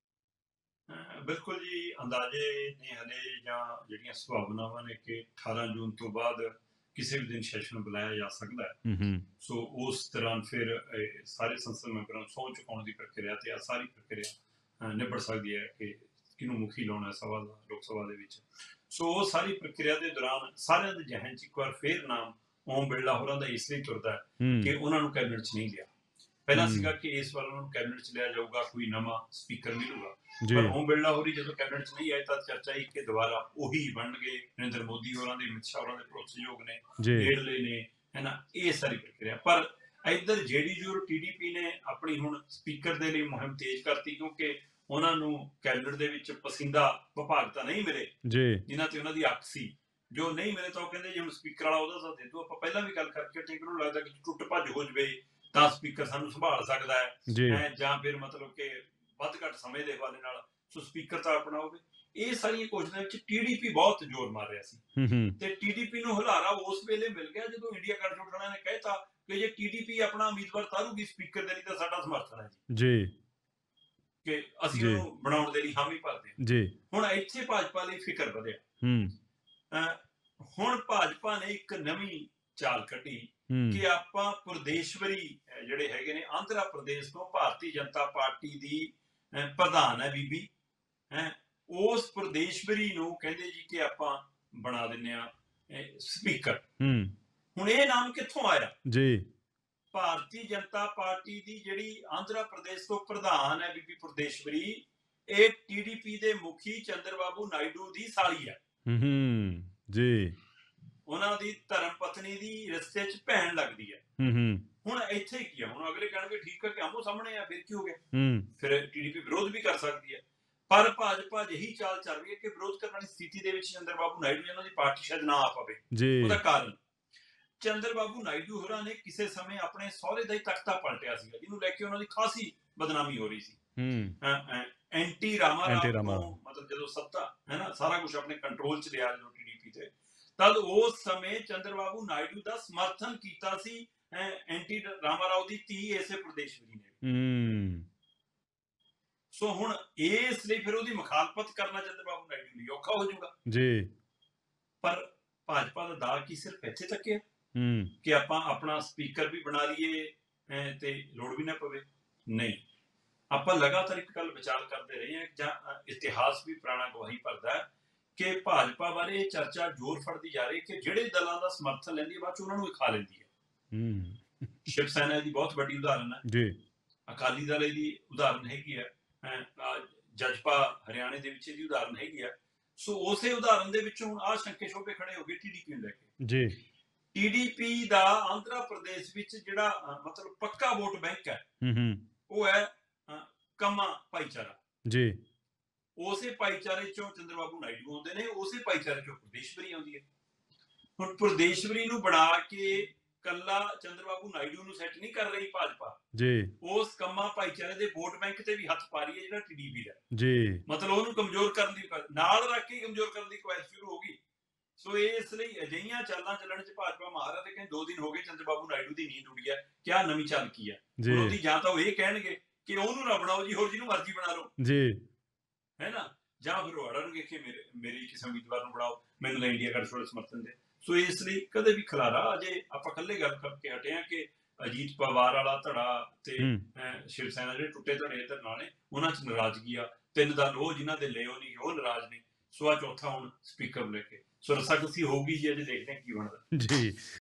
S2: ਬਿਲਕੁਲ ਜੀ, ਅੰਦਾਜ਼ੇ ਨੇ ਹਲੇ ਜਾਂ ਜਿਹੜੀਆਂ ਸੰਭਾਵਨਾਵਾਂ ਨੇ ਕਿ ਅਠਾਰਾਂ ਜੂਨ ਤੋਂ ਬਾਅਦ ਕਿਸੇ ਵੀ ਦਿਨ ਸੈਸ਼ਨ ਬੁਲਾਇਆ ਜਾ ਸਕਦਾ ਹੈ।
S1: ਹੂੰ ਹੂੰ
S2: ਸੋ ਉਸ ਦੌਰਾਨ ਫਿਰ ਸਾਰੇ ਸੰਸਦ ਮੈਂਬਰਾਂ ਨੂੰ ਸਹੁੰ ਚੁਕਾਉਣ ਦੀ ਪ੍ਰਕਿਰਿਆ ਤੇ ਆ ਸਾਰੀ ਪ੍ਰਕਿਰਿਆ ਨਿਬੜ ਸਕਦੀ ਹੈ ਕਿ ਕਿਹਨੂੰ ਮੁਖੀ ਲਾਉਣਾ ਸਭਾ ਦਾ, ਲੋਕ ਸਭਾ ਦੇ ਵਿੱਚ। ਸੋ ਉਹ ਸਾਰੀ ਪ੍ਰਕਿਰਿਆ ਦੇ ਦੌਰਾਨ ਸਾਰਿਆਂ ਦੇ ਜ਼ਿਹਨ 'ਚ ਇੱਕ ਵਾਰ ਫੇਰ ਨਾਮ ਓਮ ਬਿਰਲਾ ਹੋਰਾਂ ਦਾ ਇਸ ਲਈ ਤੁਰਦਾ ਕਿ ਉਹਨਾਂ ਨੂੰ ਕੈਬਨਿਟ 'ਚ ਨਹੀਂ ਲਿਆ। ਪਹਿਲਾਂ ਸੀਗਾ ਕਿ ਇਸ ਵਾਰ ਉਹਨਾਂ ਨੂੰ ਕੈਬਨਿਟ 'ਚ ਲਿਆ ਜਾਊਗਾ, ਕੋਈ ਨਵਾਂ ਸਪੀਕਰ ਮਿਲੂਗਾ, ਪਰ ਓਮ ਬਿਰਲਾ ਹੋਰੀ ਜਦੋਂ ਕੈਬਨਿਟ 'ਚ ਨਹੀਂ ਆਏ ਤਾਂ ਚਰਚਾ ਹੀ ਕਿ ਦੁਬਾਰਾ ਉਹੀ ਬਣਨਗੇ। ਨਰਿੰਦਰ ਮੋਦੀ ਹੋਰਾਂ ਦੇ, ਅਮਿਤ ਸ਼ਾਹ ਹੋਰਾਂ ਦੇ ਭਰੋਸੇਯੋਗ ਨੇ, ਨੇੜਲੇ ਨੇ, ਹੈ ਨਾ, ਇਹ ਸਾਰੀ ਪ੍ਰਕਿਰਿਆ। ਪਰ ਇੱਧਰ ਜੇਡੀਯੂ ਔਰ ਟੀਡੀਪੀ ਨੇ ਆਪਣੀ ਹੁਣ ਸਪੀਕਰ ਦੇ ਲਈ ਮੁਹਿੰਮ ਤੇਜ਼ ਕਰਤੀ, ਕਿਉਂਕਿ ਉਹਨਾਂ ਨੂੰ ਕੈਬਨਿਟ ਦੇ ਵਿੱਚ ਪਸੰਦੀਦਾ ਵਿਭਾਗ ਤਾਂ ਨਹੀਂ ਮਿਲੇ ਜਿਨ੍ਹਾਂ ਤੇ ਉਹਨਾਂ ਦੀ ਹੱਕ ਸੀ। ਜੋ ਨਹੀਂ ਮਿਲੇ ਤਾਂ ਉਹ ਕਹਿੰਦੇ ਜੀ ਹੁਣ ਸਪੀਕਰ ਵਾਲਾ ਉਹਦਾ ਤਾਂ ਦੇ ਦਿਓ। ਆਪਾਂ ਪਹਿਲਾਂ ਵੀ ਗੱਲ ਕਰਕੇ ਠੀਕ ਨੂੰ ਲੱਗਦਾ ਕਿ ਟੁੱਟ ਭੱਜ ਹੋ ਜਵੇ ਤਾਂ ਸਪੀਕਰ ਸਾਨੂੰ ਸੰਭਾਲ ਸਕਦਾ ਹੈ, ਜਾਂ ਫਿਰ ਮਤਲਬ ਕਿ ਵੱਧ ਘੱਟ ਸਮੇਂ ਦੇ ਹਵਾਲੇ ਨਾਲ ਸੋ ਸਪੀਕਰ ਤਾਂ ਆਪਣਾ ਹੋਵੇ। ਇਹ ਸਾਰੀਆਂ ਕੋਸ਼ਿਸ਼ਾਂ ਵਿੱਚ ਟੀਡੀਪੀ ਬਹੁਤ ਜ਼ੋਰ ਮਾਰ ਰਿਹਾ ਸੀ, ਤੇ ਟੀਡੀਪੀ ਨੂੰ ਹੁਲਾਰਾ ਉਸ ਵੇਲੇ ਮਿਲ ਗਿਆ ਜਦੋਂ ਇੰਡੀਆ ਗੱਠਜੋੜ ਵਾਲਿਆਂ ਨੇ ਕਹਿਤਾ ਕਿ ਜੇ ਟੀਡੀਪੀ ਆਪਣਾ ਉਮੀਦਵਾਰ ਤਾਰੂਗੀ ਸਪੀਕਰ ਦੇ ਲਈ ਤਾਂ ਸਾਡਾ ਸਮਰਥਨ ਹੈ ਜੀ। ਕਿ ਅਸੀਂ
S1: ਜੀ
S2: ਉਹਨੂੰ ਬਣਾਉਣ ਦੇ ਲਈ ਹਾਮੀ ਭਰਦੇ ਹਾਂ।
S1: ਜੀ
S2: ਹੁਣ ਇੱਥੇ ਭਾਜਪਾ ਲਈ ਫਿਕਰ ਵਧਿਆ।
S1: ਹੂੰ
S2: ਅਹ ਹੁਣ ਭਾਜਪਾ ਨੇ ਇੱਕ ਨਵੀਂ ਚਾਲ ਕੱਢੀ
S1: ਹੂੰ
S2: ਕਿ ਆਪਾਂ ਪ੍ਰਦੇਸ਼ਵਰੀ ਅਹ ਜਿਹੜੇ ਹੈਗੇ ਨੇ ਆਂਧਰਾ ਪ੍ਰਦੇਸ਼ ਤੋਂ ਭਾਰਤੀ ਜਨਤਾ ਪਾਰਟੀ ਦੀ ਅਹ ਪ੍ਰਧਾਨ ਹੈ ਬੀਬੀ ਹੈ, ਉਸ ਪ੍ਰਦੇਸ਼ਵਰੀ ਨੂੰ ਕਹਿੰਦੇ ਜੀ ਕਿ ਆਪਾਂ ਬਣਾ ਦਿੰਨੇ ਆ ਸਪੀਕਰ।
S1: ਹੂੰ
S2: ਹੁਣ ਇਹ ਨਾਮ ਕਿੱਥੋਂ ਆਇਆ?
S1: ਜੀ
S2: ਭਾਰਤੀ ਜਨਤਾ ਪਾਰਟੀ ਦੀ ਜਿਹੜੀ ਆਂਧਰਾ ਪ੍ਰਦੇਸ਼ ਤੋਂ ਪ੍ਰਧਾਨ ਹੈ ਬੀਬੀ ਪ੍ਰਦੇਸ਼ਵਰੀ, ਇਹ ਟੀਡੀਪੀ ਦੇ ਮੁਖੀ ਚੰਦਰਬਾਬੂ ਨਾਇਡੂ ਦੀ ਸਾਲੀ ਹੈ।
S1: ਹੂੰ ਹੂੰ ਜੀ
S2: ਉਹਨਾਂ ਦੀ ਧਰਮ ਪਤਨੀ ਦੀ ਰਿਸ਼ਤੇ 'ਚ ਭੈਣ ਲੱਗਦੀ ਹੈ।
S1: ਹੂੰ ਹੂੰ
S2: ਹੁਣ ਇੱਥੇ ਕੀ ਆ? ਹੁਣ ਅਗਲੇ ਕਹਿਣਗੇ ਠੀਕ ਹੈ ਕਿ ਆਮੋ ਸਾਹਮਣੇ ਆ, ਫਿਰ ਕੀ ਹੋ ਗਿਆ?
S1: ਹੂੰ
S2: ਫਿਰ ਟੀਡੀਪੀ ਵਿਰੋਧ ਵੀ ਕਰ ਸਕਦੀ ਹੈ। ਪਰ ਭਾਜਪਾ ਜਿਹੀ ਚਾਲ ਚੱਲ ਰਹੀ ਹੈ ਕਿ ਵਿਰੋਧ ਕਰਨ ਵਾਲੀ ਸਥਿਤੀ ਦੇ ਵਿੱਚ ਚੰਦਰਬਾਬੂ ਨਾਇਡੂ ਇਹਨਾਂ ਦੀ ਪਾਰਟੀ ਸ਼ਾਇਦ ਨਾ ਆ ਪਵੇ।
S1: ਜੀ
S2: ਉਹਦਾ ਕਾਰਨ ਚੰਦਰਬਾਬੂ ਨਾਇਡੂ ਹੋਰਾਂ ਨੇ ਕਿਸੇ ਸਮੇਂ ਆਪਣੇ ਸਹੁਰੇ ਦਾ ਹੀ ਤਖਤਾ ਪਲਟਿਆ ਸੀਗਾ, ਜਿਹਨੂੰ ਲੈ ਕੇ ਉਹਨਾਂ ਦੀ ਖਾਸੀ ਬਦਨਾਮੀ ਹੋ ਰਹੀ ਸੀ।
S1: ਹੂੰ
S2: ਐਂਟੀ ਰਾਮਾ
S1: ਐਂਟੀ
S2: ਰਾਵ
S1: ਰਾਮਾ
S2: ਤੋਂ ਮਤਲਬ ਜਦੋਂ ਸੱਤਾ ਹੈ ਨਾ ਸਾਰਾ ਕੁਝ ਆਪਣੇ ਕੰਟਰੋਲ 'ਚ ਲਿਆ ਜਦੋਂ ਟੀਡੀਪੀ ਤੇ, ਤਦ ਉਸ ਸਮੇਂ ਚੰਦਰਬਾਬੂ ਨਾਇਡੂ ਦਾ ਸਮਰਥਨ ਕੀਤਾ ਸੀ ਐਂਟੀ ਰਾਮਾ ਰਾਓ ਦੀ ਧੀ ਇਸੇ ਪ੍ਰਦੇਸ਼ਵਰੀ ਨੇ।
S1: ਹੂੰ
S2: ਸੋ ਹੁਣ ਇਸ ਲਈ ਫਿਰ ਉਹਦੀ ਮੁਖਾਲਫਤ ਕਰਨਾ ਚੰਦਰਬਾਬੂ ਨਾਇਡੂ ਲਈ ਔਖਾ ਹੋ ਜਾਊਗਾ।
S1: ਜੀ
S2: ਪਰ ਭਾਜਪਾ ਦਾ ਦਾਅ ਕੀ ਸਿਰਫ ਇੱਥੇ ਤੱਕ ਹੈ
S1: ਹੂੰ
S2: ਕਿ ਆਪਾਂ ਆਪਣਾ ਸਪੀਕਰ ਵੀ ਬਣਾ ਲਈਏ ਅਹ ਤੇ ਲੋੜ ਵੀ ਨਾ ਪਵੇ? ਨਹੀਂ, ਆਪਾਂ ਲਗਾਤਾਰ ਇੱਕ ਗੱਲ ਵਿਚਾਰ ਕਰਦੇ ਰਹੇ ਹਾਂ ਜਾਂ ਅਹ ਇਤਿਹਾਸ ਵੀ ਪੁਰਾਣਾ ਗਵਾਹੀ ਭਰਦਾ ਹੈ ਕਿ ਭਾਜਪਾ ਬਾਰੇ ਇਹ ਚਰਚਾ ਜ਼ੋਰ ਫੜਦੀ ਜਾ ਰਹੀ ਕਿ ਜਿਹੜੇ ਦਲਾਂ ਦਾ ਸਮਰਥਨ ਲੈਂਦੀ ਹੈ ਬਾਅਦ ਚ ਉਹਨਾਂ ਨੂੰ ਹੀ ਖਾ ਲੈਂਦੀ ਹੈ।
S1: ਹੂੰ
S2: ਸ਼ਿਵ ਸੈਨਾ ਦੀ ਬਹੁਤ ਵੱਡੀ ਉਦਾਹਰਨ ਹੈ,
S1: ਜੀ
S2: ਅਕਾਲੀ ਦਲ ਦੀ ਉਦਾਹਰਨ ਹੈਗੀ ਹੈ, ਜਜਪਾ ਹਰਿਆਣੇ ਦੇ ਵਿੱਚ ਇਹਦੀ ਉਦਾਹਰਨ ਹੈਗੀ ਹੈ। ਸੋ ਉਸੇ ਉਦਾਹਰਨ ਦੇ ਵਿੱਚੋਂ ਹੁਣ ਆਹ ਸ਼ੰਕੇ ਸ਼ੋਭੇ ਖੜੇ ਹੋ ਗਏ ਟੀਡੀਪੀ ਨੂੰ ਲੈ ਕੇ।
S1: ਜੀ
S2: ਟੀਡੀਪੀ ਦਾ ਆਂਧਰਾ ਪ੍ਰਦੇਸ਼ ਵਿੱਚ ਜਿਹੜਾ ਅਹ, ਮਤਲਬ ਪੱਕਾ ਵੋਟ ਬੈਂਕ ਹੈ
S1: ਹੂੰ ਹੂੰ
S2: ਉਹ ਹੈ ਅਹ, ਕੰਮਾ ਭਾਈਚਾਰਾ।
S1: ਜੀ
S2: ਉਸੇ ਭਾਈਚਾਰੇ ਚੋਂ ਚੰਦਰਬਾਬੂ ਨਾਇਡੂ ਆਉਂਦੇ ਨੇ, ਉਸੇ ਭਾਈਚਾਰੇ ਚੋਂ ਪ੍ਰਦੇਸ਼ਵਰੀ ਆਉਂਦੀ ਹੈ। ਹੁਣ ਪ੍ਰਦੇਸ਼ਵਰੀ ਨੂੰ ਬਣਾ ਕੇ ਕੱਲਾ ਚੰਦਰਬਾਬੂ ਨਾਇਡੂ ਨੂੰ ਸੈੱਟ ਨਹੀਂ ਕਰ ਰਹੀ ਭਾਜਪਾ,
S1: ਜੀ
S2: ਉਸ ਕੰਮਾ ਭਾਈਚਾਰੇ ਦੇ ਵੋਟ ਬੈਂਕ ਤੇ ਵੀ ਹੱਥ ਪਾ ਰਹੀ ਹੈ ਜਿਹੜਾ ਟੀਡੀਪੀ ਦਾ।
S1: ਜੀ
S2: ਮਤਲਬ ਉਹਨੂੰ ਕਮਜ਼ੋਰ ਕਰਨ ਦੀ ਨਾਲ ਰੱਖ ਕੇ ਕਮਜ਼ੋਰ ਕਰਨ ਦੀ ਕੋਸ਼ਿਸ਼ ਸ਼ੁਰੂ ਹੋ ਗਈ। ਸੋ ਇਸ ਲਈ ਅਜਿਹੀਆਂ ਚਾਲਾਂ ਚੱਲਣ 'ਚ ਭਾਜਪਾ ਮਾਹਰ ਹੈ। ਤੇ ਕਹਿੰਦੇ ਦੋ ਦਿਨ ਹੋ ਗਏ ਚੰਦਰਬਾਬੂ ਨਾਇਡੂ ਦੀ ਨੀਂਦ ਉੱਡੀ ਹੈ, ਕਿਆ ਨਵੀਂ ਚਾਲ ਕੀ ਹੈ? ਉਹਦੀ ਜਾਂ ਤਾਂ ਉਹ ਇਹ ਕਹਿਣਗੇ ਕਿ ਉਹਨੂੰ ਨਾ ਬਣਾਓ ਜੀ, ਹੋਰ ਜਿਹਨੂੰ ਮਰਜ਼ੀ ਬਣਾ ਲਓ,
S1: ਜੀ
S2: ਹੈ ਨਾ, ਜਾਂ ਫਿਰ ਉਹ ਅੜਨਗੇ ਕਿ ਮੇਰੇ ਮੇਰੀ ਕਿਸੇ ਉਮੀਦਵਾਰ ਨੂੰ ਬਣਾਓ, ਮੈਨੂੰ ਤਾਂ ਇੰਡੀਆ ਗਠਜੋੜ ਸਮਰਥਨ ਦੇ। ਸੋ ਇਸ ਲਈ ਕਦੇ ਵੀ ਖਲਾਰਾ, ਅਜੇ ਆਪਾਂ ਇਕੱਲੇ ਗੱਲ ਕਰਕੇ ਹਟੇ ਹਾਂ ਕਿ ਅਜੀਤ ਪਵਾਰ ਵਾਲਾ ਧੜਾ ਤੇ ਸ਼ਿਵ ਸੈਨਾ ਜਿਹੜੇ ਟੁੱਟੇ ਧੜੇ ਧਿਰਾਂ ਨੇ ਉਹਨਾਂ 'ਚ ਨਾਰਾਜ਼ਗੀ ਆ। ਤਿੰਨ ਦਲ ਉਹ ਜਿਨ੍ਹਾਂ ਦੇ ਲਿਓ ਨਹੀਂ ਉਹ ਨਾਰਾਜ਼ ਨੇ। ਸੋ ਆ ਚੌਥਾ ਹੁਣ ਸਪੀਕਰ ਲੈ ਕੇ ਸੋ ਰਸਾਕਸੀ ਹੋਊਗੀ ਜੀ, ਅਜੇ ਦੇਖਦੇ ਹਾਂ ਕੀ ਬਣਦਾ।
S1: ਜੀ